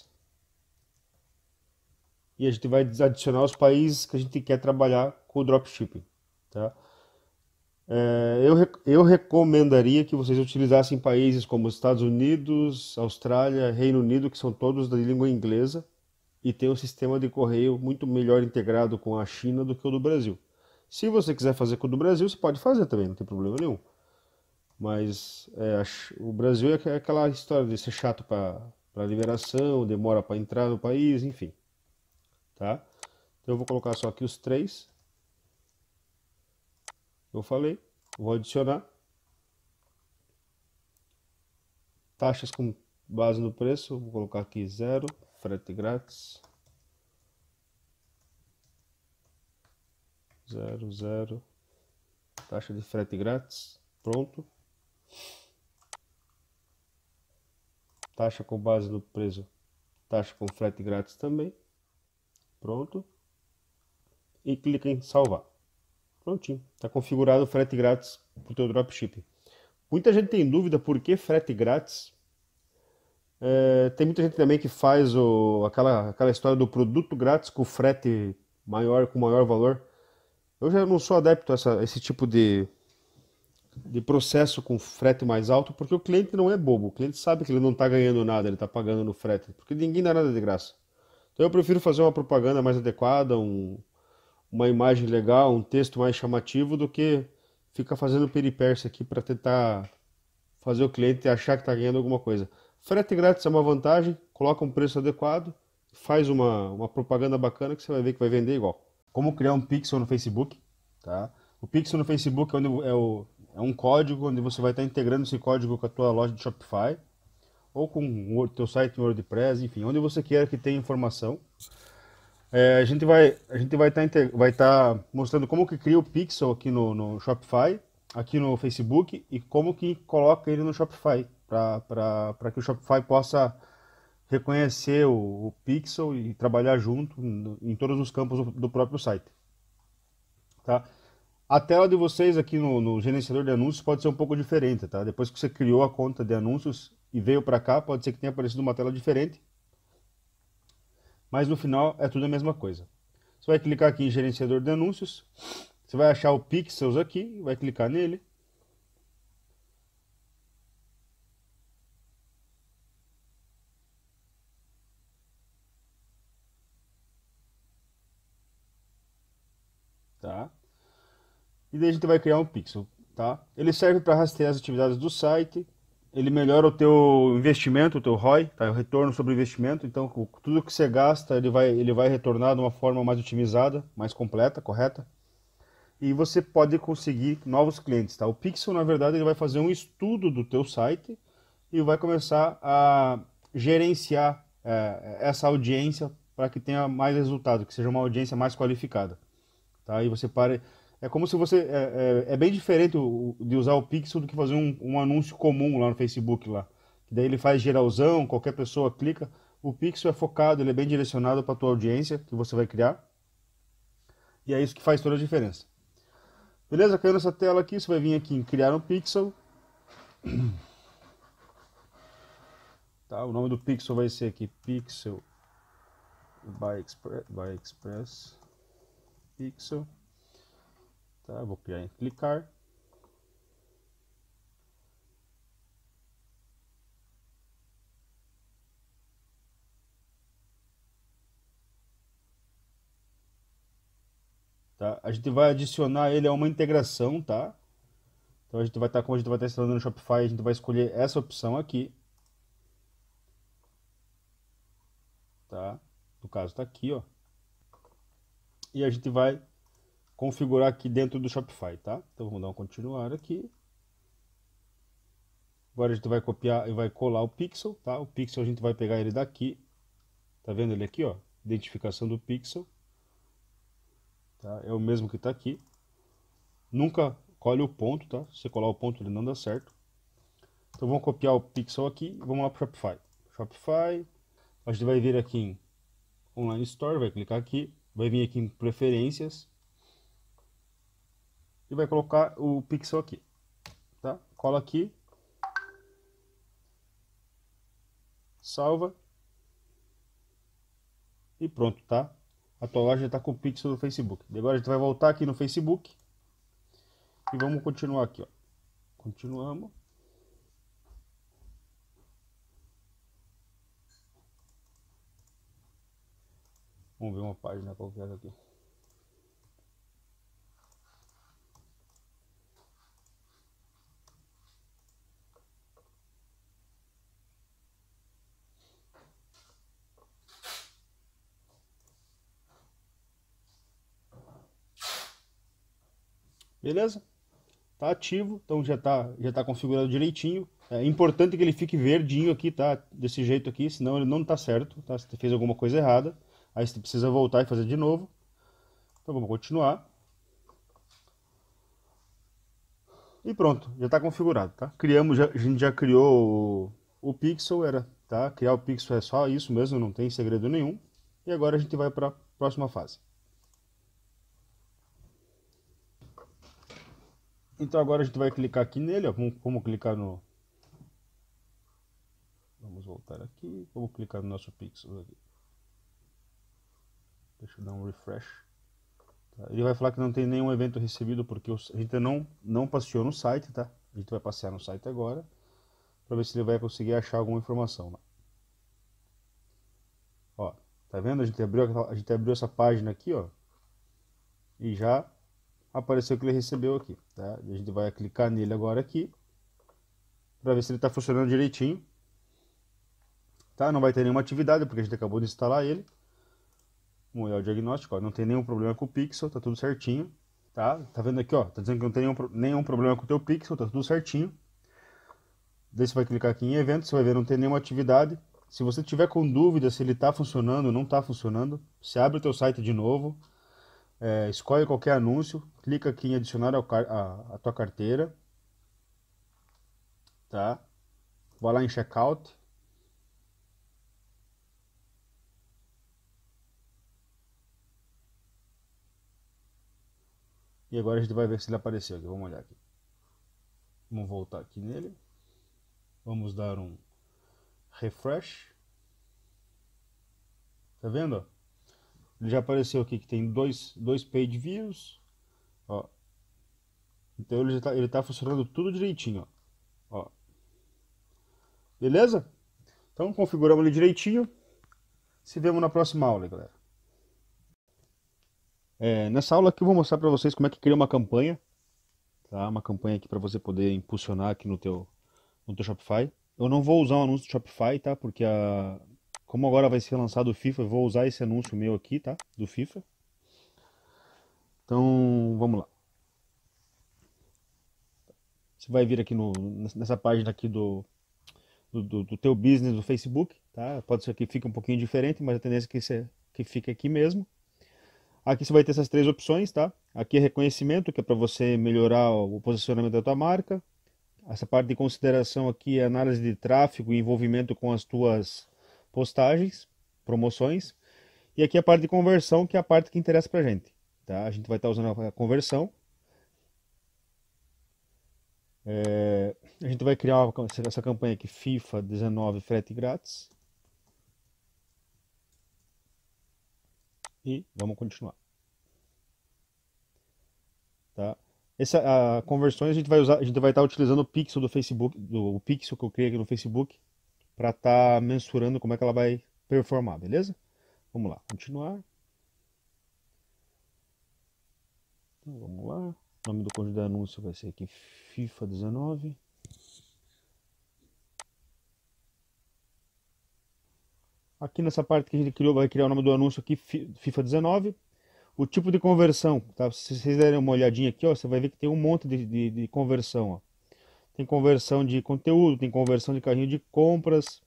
E a gente vai adicionar os países que a gente quer trabalhar com o dropshipping, tá? É, eu, eu recomendaria que vocês utilizassem países como Estados Unidos, Austrália, Reino Unido, que são todos da língua inglesa e tem um sistema de correio muito melhor integrado com a China do que o do Brasil. Se você quiser fazer com o do Brasil, você pode fazer também, não tem problema nenhum. Mas é, o Brasil é aquela história de ser chato para liberação, demora para entrar no país, enfim. Tá? Então eu vou colocar só aqui os três. Eu falei, vou adicionar. Taxas com base no preço, vou colocar aqui zero, frete grátis. Zero, zero. Taxa de frete grátis, pronto. Taxa com base no preço, taxa com frete grátis também. Pronto. E clica em salvar. Prontinho. Está configurado o frete grátis para o teu dropshipping. Muita gente tem dúvida por que frete grátis. É, tem muita gente também que faz o, aquela, aquela história do produto grátis com frete maior, com maior valor. Eu já não sou adepto a essa, esse tipo de, de processo com frete mais alto, porque o cliente não é bobo. O cliente sabe que ele não está ganhando nada, ele está pagando no frete, porque ninguém dá nada de graça. Então eu prefiro fazer uma propaganda mais adequada, um, uma imagem legal, um texto mais chamativo, do que ficar fazendo peripécia aqui para tentar fazer o cliente achar que está ganhando alguma coisa. Frete grátis é uma vantagem, coloca um preço adequado, faz uma, uma propaganda bacana que você vai ver que vai vender igual. Como criar um pixel no Facebook, tá? O pixel no Facebook é, onde é, o, é um código onde você vai estar integrando esse código com a tua loja de Shopify, ou com o teu site em WordPress, enfim, onde você quer que tenha informação. É, a gente vai a gente vai estar tá, vai tá mostrando como que cria o pixel aqui no, no Shopify, aqui no Facebook, e como que coloca ele no Shopify, para que o Shopify possa reconhecer o, o pixel e trabalhar junto no, em todos os campos do, do próprio site. Tá? A tela de vocês aqui no, no gerenciador de anúncios pode ser um pouco diferente, tá? Depois que você criou a conta de anúncios e veio para cá, pode ser que tenha aparecido uma tela diferente, mas no final é tudo a mesma coisa. Você vai clicar aqui em gerenciador de anúncios, você vai achar o Pixels aqui, vai clicar nele. tá? E daí a gente vai criar um pixel, tá? Ele serve para rastrear as atividades do site, ele melhora o teu investimento, o teu R O I, tá? O retorno sobre o investimento, então tudo que você gasta, ele vai, ele vai retornar de uma forma mais otimizada, mais completa, correta? E você pode conseguir novos clientes, tá? O pixel, na verdade, ele vai fazer um estudo do teu site e vai começar a gerenciar é, essa audiência para que tenha mais resultado, que seja uma audiência mais qualificada. Tá? E você pare. É como se você. É, é, é bem diferente o- de usar o Pixel do que fazer um, um anúncio comum lá no Facebook lá. Que daí ele faz geralzão, qualquer pessoa clica. O Pixel é focado, ele é bem direcionado para a tua audiência que você vai criar. E é isso que faz toda a diferença. Beleza? Caiu nessa tela aqui, você vai vir aqui em criar um Pixel. Tá? O nome do Pixel vai ser aqui Pixel by Express, by Express Pixel. Tá? Vou criar em clicar. Tá? A gente vai adicionar ele a uma integração, tá? Então a gente vai estar, como a gente vai estar instalando no Shopify, a gente vai escolher essa opção aqui, tá? No caso está aqui, ó. E a gente vai configurar aqui dentro do Shopify, tá? Então vamos dar um continuar aqui. Agora a gente vai copiar e vai colar o pixel, tá? O pixel a gente vai pegar ele daqui. Tá vendo ele aqui, ó? Identificação do pixel. Tá? É o mesmo que está aqui. Nunca colhe o ponto, tá? Se você colar o ponto ele não dá certo. Então vamos copiar o pixel aqui e vamos lá para o Shopify. Shopify, a gente vai vir aqui em Online Store, vai clicar aqui, vai vir aqui em Preferências e vai colocar o pixel aqui, tá? Cola aqui, salva e pronto, tá? A tua loja já está com o pixel do Facebook. E agora a gente vai voltar aqui no Facebook e vamos continuar aqui, ó. Continuamos. Vamos ver uma página qualquer aqui. Beleza? Tá ativo, então já tá, já tá configurado direitinho. É importante que ele fique verdinho aqui, tá? Desse jeito aqui, senão ele não tá certo, tá? Se você fez alguma coisa errada, aí você precisa voltar e fazer de novo. Então vamos continuar. E pronto, já está configurado, tá? Criamos, já, a gente já criou o, o pixel, era, tá? Criar o pixel é só isso mesmo, não tem segredo nenhum. E agora a gente vai para a próxima fase. Então agora a gente vai clicar aqui nele, ó. Vamos, vamos clicar no... Vamos voltar aqui, vamos clicar no nosso pixel aqui. Deixa eu dar um refresh. Tá? Ele vai falar que não tem nenhum evento recebido porque a gente não, não passeou no site, tá? A gente vai passear no site agora para ver se ele vai conseguir achar alguma informação lá. Ó, tá vendo? A gente abriu, a gente abriu essa página aqui, ó, e já apareceu que ele recebeu aqui, tá? E a gente vai clicar nele agora aqui para ver se ele está funcionando direitinho, tá? Não vai ter nenhuma atividade porque a gente acabou de instalar ele. Vamos olhar o diagnóstico, ó, não tem nenhum problema com o pixel, tá tudo certinho, tá? Tá vendo aqui, ó, tá dizendo que não tem nenhum, nenhum problema com o teu pixel, tá tudo certinho. Daí você vai clicar aqui em eventos, você vai ver não tem nenhuma atividade. Se você tiver com dúvida se ele está funcionando ou não está funcionando, você abre o teu site de novo, é, escolhe qualquer anúncio, clica aqui em adicionar ao car a, a tua carteira, tá? Vai lá em checkout. E agora a gente vai ver se ele apareceu aqui, vamos olhar aqui. Vamos voltar aqui nele. Vamos dar um refresh. Tá vendo? Ele já apareceu aqui que tem dois, dois page views. Ó. Então ele está ele tá funcionando tudo direitinho. Ó. Ó. Beleza? Então configuramos ele direitinho. Se vemos na próxima aula, galera. É, nessa aula aqui eu vou mostrar para vocês como é que cria uma campanha, tá? Uma campanha aqui para você poder impulsionar aqui no teu, no teu Shopify. Eu não vou usar um anúncio do Shopify, tá? Porque a... como agora vai ser lançado o FIFA, eu vou usar esse anúncio meu aqui, tá? Do FIFA. Então, vamos lá. Você vai vir aqui no, nessa página aqui do, do, do teu business do Facebook, tá? Pode ser que fique um pouquinho diferente, mas a tendência é que, você, que fique aqui mesmo. Aqui você vai ter essas três opções, tá? Aqui é reconhecimento, que é para você melhorar o posicionamento da tua marca. Essa parte de consideração aqui é análise de tráfego e envolvimento com as tuas postagens, promoções. E aqui é a parte de conversão, que é a parte que interessa pra gente, tá? A gente vai estar usando a conversão. É, a gente vai criar uma, essa campanha aqui, FIFA dezenove frete grátis. E vamos continuar. Tá? Essa a, conversões a gente vai usar, a gente vai estar utilizando o pixel do Facebook, do o pixel que eu criei aqui no Facebook, para estar tá mensurando como é que ela vai performar, beleza? Vamos lá, continuar. Então, vamos lá. O nome do conjunto de anúncio vai ser aqui FIFA dezenove. Aqui nessa parte que a gente criou, vai criar o nome do anúncio aqui, FIFA dezenove. O tipo de conversão, tá? Se vocês derem uma olhadinha aqui, ó, você vai ver que tem um monte de, de, de conversão, ó. Tem conversão de conteúdo, tem conversão de carrinho de compras,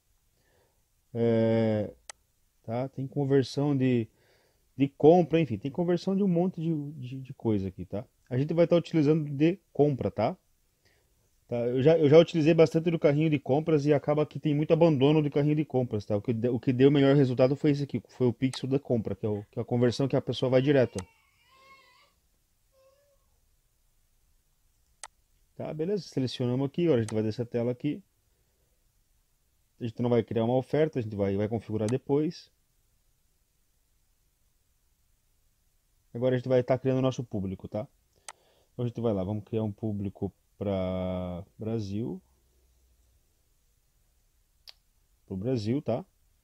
é, tá? Tem conversão de, de compra, enfim, tem conversão de um monte de, de, de coisa aqui, tá? A gente vai estar utilizando de compra, tá? Tá? Eu já, eu já utilizei bastante do carrinho de compras e acaba que tem muito abandono do carrinho de compras, tá? O que, o que deu o melhor resultado foi esse aqui, foi o pixel da compra, que é, o, que é a conversão que a pessoa vai direto. Tá, beleza? Selecionamos aqui, agora a gente vai descer a tela aqui. A gente não vai criar uma oferta, a gente vai, vai configurar depois. Agora a gente vai estar criando o nosso público, tá? Então a gente vai lá, vamos criar um público para Brasil. Para o Brasil, tá?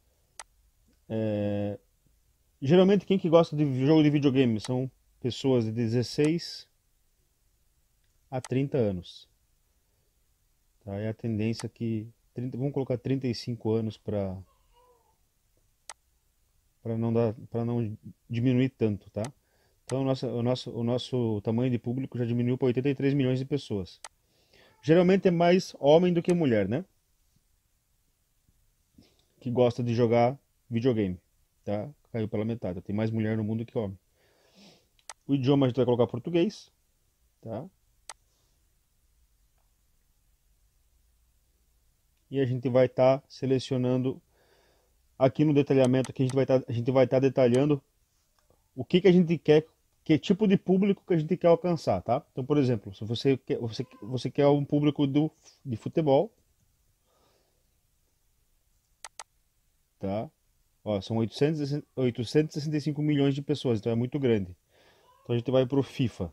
É... Geralmente quem que gosta de jogo de videogame são pessoas de dezesseis a trinta anos. Tá? É a tendência que... trinta, vamos colocar trinta e cinco anos para para não dar, para não diminuir tanto, tá? Então o nosso, o nosso, o nosso tamanho de público já diminuiu para oitenta e três milhões de pessoas. Geralmente é mais homem do que mulher, né? Que gosta de jogar videogame, tá? Caiu pela metade. Tem mais mulher no mundo que homem. O idioma a gente vai colocar português, tá? E a gente vai estar tá selecionando aqui no detalhamento, aqui a gente vai estar tá, a gente vai estar tá detalhando o que que a gente quer, que tipo de público que a gente quer alcançar, tá? Então, por exemplo, se você quer, você, você quer um público do, de futebol, tá? Ó, são oitocentos, oitocentos e sessenta e cinco milhões de pessoas, então é muito grande. Então a gente vai para o FIFA,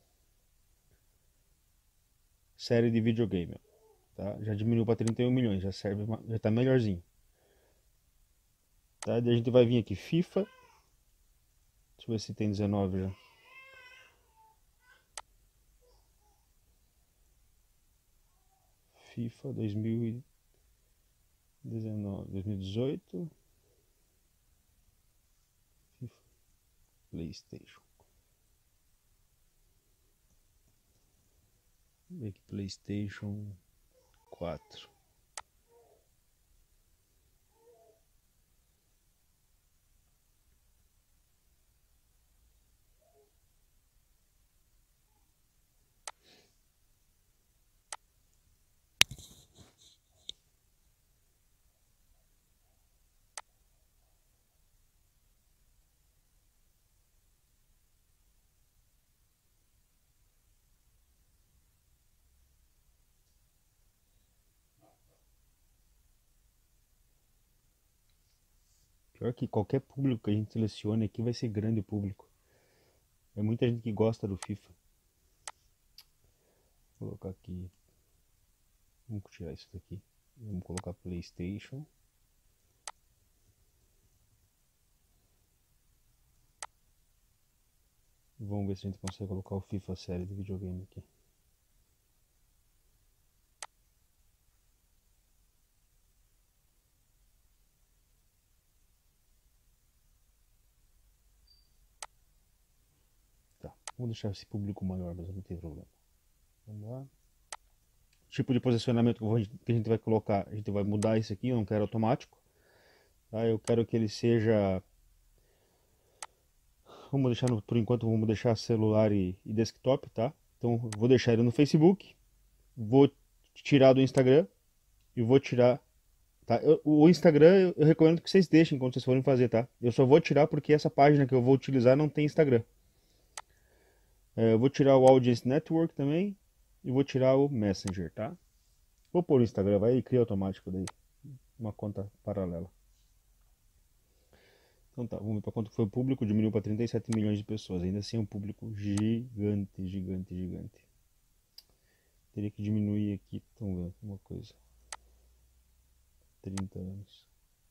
série de videogame, tá? Já diminuiu para trinta e um milhões, já serve, já está melhorzinho. Tá? Daí a gente vai vir aqui FIFA, deixa eu ver se tem dezenove já. FIFA dois mil e dezenove, dois mil e dezoito, FIFA, PlayStation. Vamos ver aqui, PlayStation quatro. Pior que qualquer público que a gente selecione aqui vai ser grande o público. É muita gente que gosta do FIFA. Vou colocar aqui. Vamos tirar isso daqui. Vamos colocar PlayStation. Vamos ver se a gente consegue colocar o FIFA série de videogame aqui. Tá, vamos deixar esse público maior, mas não tem problema. Vamos lá. Tipo de posicionamento que a gente vai colocar, a gente vai mudar isso aqui, eu não quero automático. Tá? Eu quero que ele seja... Vamos deixar, no, por enquanto, vamos deixar celular e, e desktop, tá? Então, vou deixar ele no Facebook, vou tirar do Instagram e vou tirar... Tá? Eu, o Instagram, eu, eu recomendo que vocês deixem quando vocês forem fazer, tá? Eu só vou tirar porque essa página que eu vou utilizar não tem Instagram. É, eu vou tirar o Audience Network também e vou tirar o Messenger, tá? Vou pôr o Instagram, vai e cria automático daí, uma conta paralela. Então tá, vamos ver para quanto foi o público, diminuiu para trinta e sete milhões de pessoas, ainda assim é um público gigante, gigante, gigante. Teria que diminuir aqui, vamos ver uma coisa, trinta anos.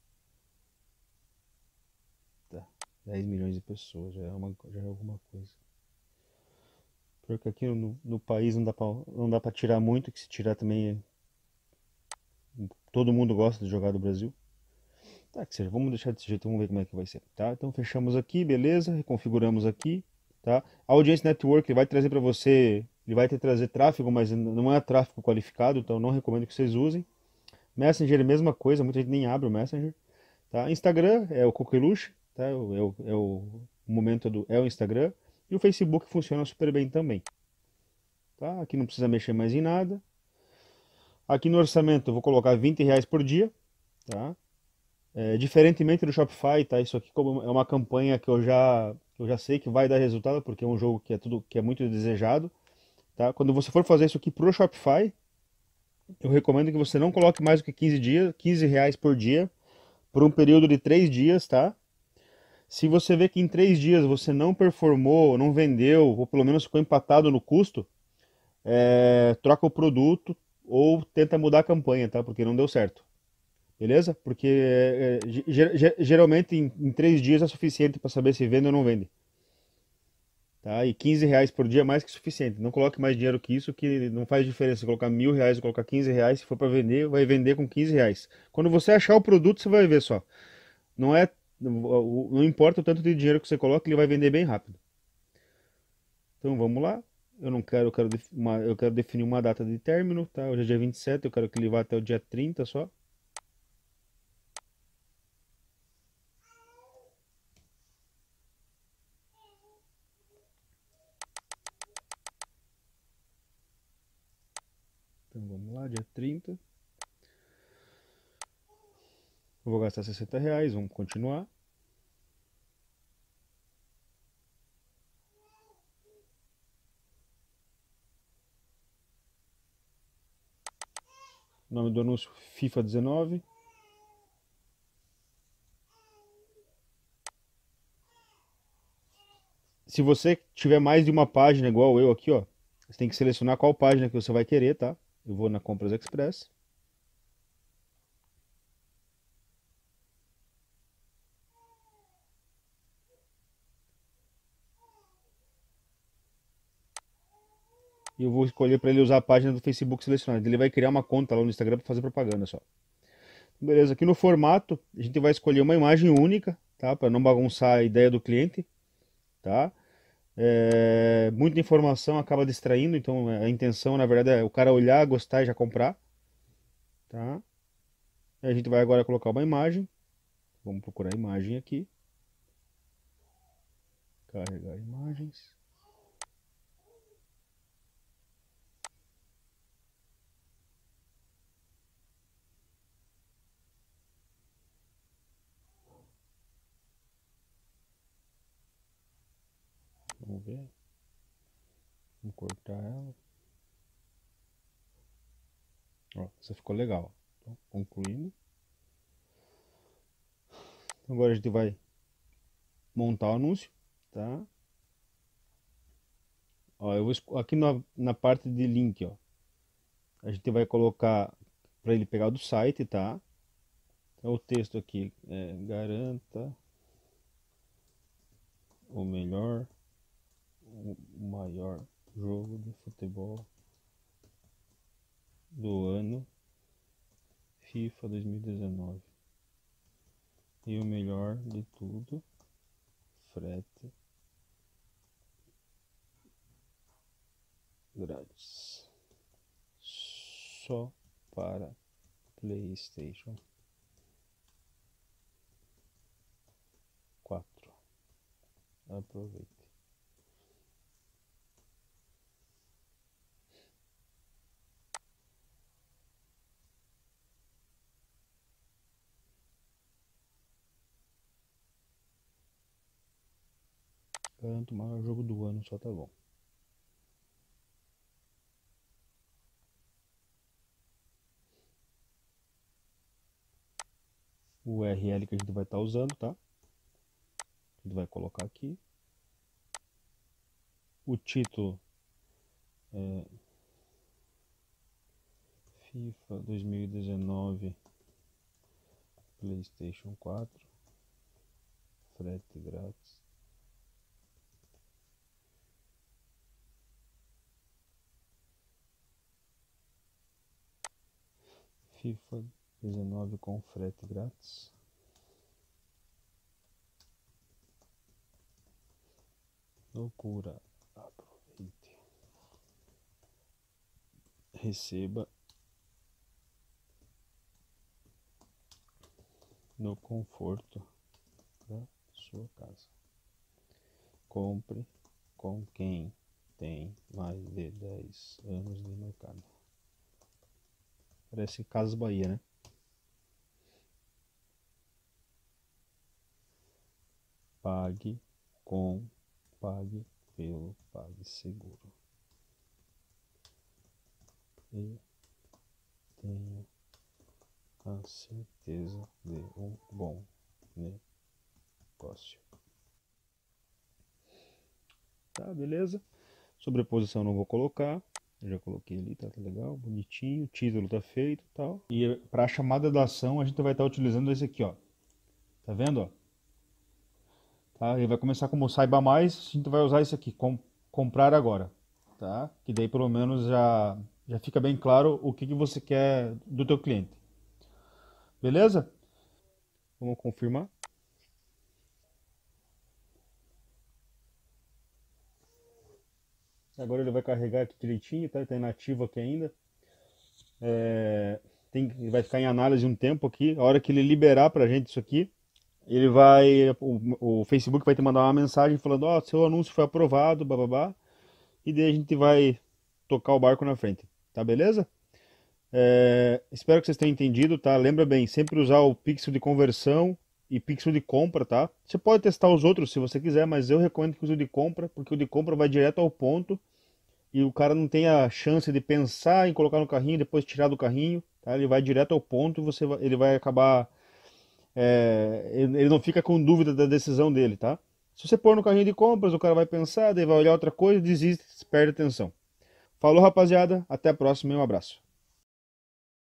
Tá, dez milhões de pessoas, já é, uma, já é alguma coisa. Porque aqui no, no país não dá pra, não dá pra tirar muito, que se tirar também é, todo mundo gosta de jogar do Brasil. Tá, que seja, vamos deixar desse jeito, vamos ver como é que vai ser, tá? Então fechamos aqui, beleza, reconfiguramos aqui, tá? A Audience Network ele vai trazer para você, ele vai te trazer tráfego, mas não é tráfego qualificado, então não recomendo que vocês usem. Messenger é a mesma coisa, muita gente nem abre o Messenger, tá? Instagram é o coqueluche, tá? É o, é o, é o momento do é o Instagram e o Facebook funciona super bem também, tá? Aqui não precisa mexer mais em nada. Aqui no orçamento eu vou colocar vinte reais por dia, tá? É, diferentemente do Shopify, tá? Isso aqui como é uma campanha que eu já, eu já sei que vai dar resultado, porque é um jogo que é tudo que é muito desejado, tá? Quando você for fazer isso aqui pro Shopify, eu recomendo que você não coloque mais do que quinze dias, quinze reais por dia, por um período de três dias, tá? Se você vê que em três dias você não performou, não vendeu, ou pelo menos ficou empatado no custo, é, troca o produto ou tenta mudar a campanha, tá? Porque não deu certo. Beleza? Porque é, é, geralmente em, em três dias é suficiente para saber se vende ou não vende. Tá? E quinze reais por dia é mais que suficiente. Não coloque mais dinheiro que isso, que não faz diferença. Colocar mil reais ou colocar quinze reais, se for para vender, vai vender com quinze reais. Quando você achar o produto, você vai ver só. Não é, não importa o tanto de dinheiro que você coloca, ele vai vender bem rápido. Então vamos lá. Eu não quero, eu quero, uma, eu quero definir uma data de término, tá? Hoje é dia vinte e sete, eu quero que ele vá até o dia trinta só. Então vamos lá, dia trinta. Eu vou gastar sessenta reais, vamos continuar. Nome do anúncio FIFA dezenove. Se você tiver mais de uma página igual eu aqui, ó, você tem que selecionar qual página que você vai querer, tá? Eu vou na Compras Express. E eu vou escolher para ele usar a página do Facebook selecionada. Ele vai criar uma conta lá no Instagram para fazer propaganda só. Beleza, aqui no formato a gente vai escolher uma imagem única, tá? Para não bagunçar a ideia do cliente, tá? É, muita informação acaba distraindo, então a intenção na verdade é o cara olhar, gostar e já comprar, tá? A gente vai agora colocar uma imagem. Vamos procurar a imagem aqui. Carregar imagens. Vamos ver. Vamos cortar ela. Ó, essa ficou legal. Então, concluindo. Agora a gente vai montar o anúncio, tá? Ó, eu vou aqui na, na parte de link, ó. A gente vai colocar para ele pegar do site, tá? Então, o texto aqui é garanta o melhor melhor jogo de futebol do ano FIFA dois mil e dezenove. E o melhor de tudo, frete grátis. Só para PlayStation quatro. Aproveite. Garanto o maior jogo do ano, só tá bom. O U R L que a gente vai estar usando, tá? A gente vai colocar aqui. O título é FIFA dois mil e dezenove PlayStation quatro, frete grátis. FIFA dezenove com frete grátis. Loucura. Aproveite. Receba no conforto da sua casa. Compre com quem tem mais de dez anos de mercado. Parece Casas Bahia, né? Pague com, pague pelo PagSeguro. E tenha a certeza de um bom negócio. Tá, beleza? Sobreposição não vou colocar. Eu já coloquei ali, tá, tá legal, bonitinho, o título tá feito e tal. E para a chamada da ação a gente vai estar utilizando esse aqui, ó. Tá vendo, ó? Tá? Ele vai começar como saiba mais, a gente vai usar esse aqui, com, comprar agora, tá? Que daí pelo menos já, já fica bem claro o que, que você quer do teu cliente. Beleza? Vamos confirmar. Agora ele vai carregar aqui direitinho, tá? Tá inativo aqui ainda. É, tem, vai ficar em análise um tempo aqui. A hora que ele liberar pra gente isso aqui, ele vai, o, o Facebook vai te mandar uma mensagem falando, ó, oh, seu anúncio foi aprovado, bababá. E daí a gente vai tocar o barco na frente, tá beleza? É, espero que vocês tenham entendido, tá? Lembra bem, sempre usar o pixel de conversão e pixel de compra, tá? Você pode testar os outros se você quiser, mas eu recomendo que use o de compra, porque o de compra vai direto ao ponto e o cara não tem a chance de pensar em colocar no carrinho e depois tirar do carrinho, tá? Ele vai direto ao ponto e você vai, ele vai acabar... É, ele não fica com dúvida da decisão dele, tá? Se você pôr no carrinho de compras, o cara vai pensar, daí vai olhar outra coisa, desiste, perde atenção. Falou, rapaziada, até a próxima e um abraço.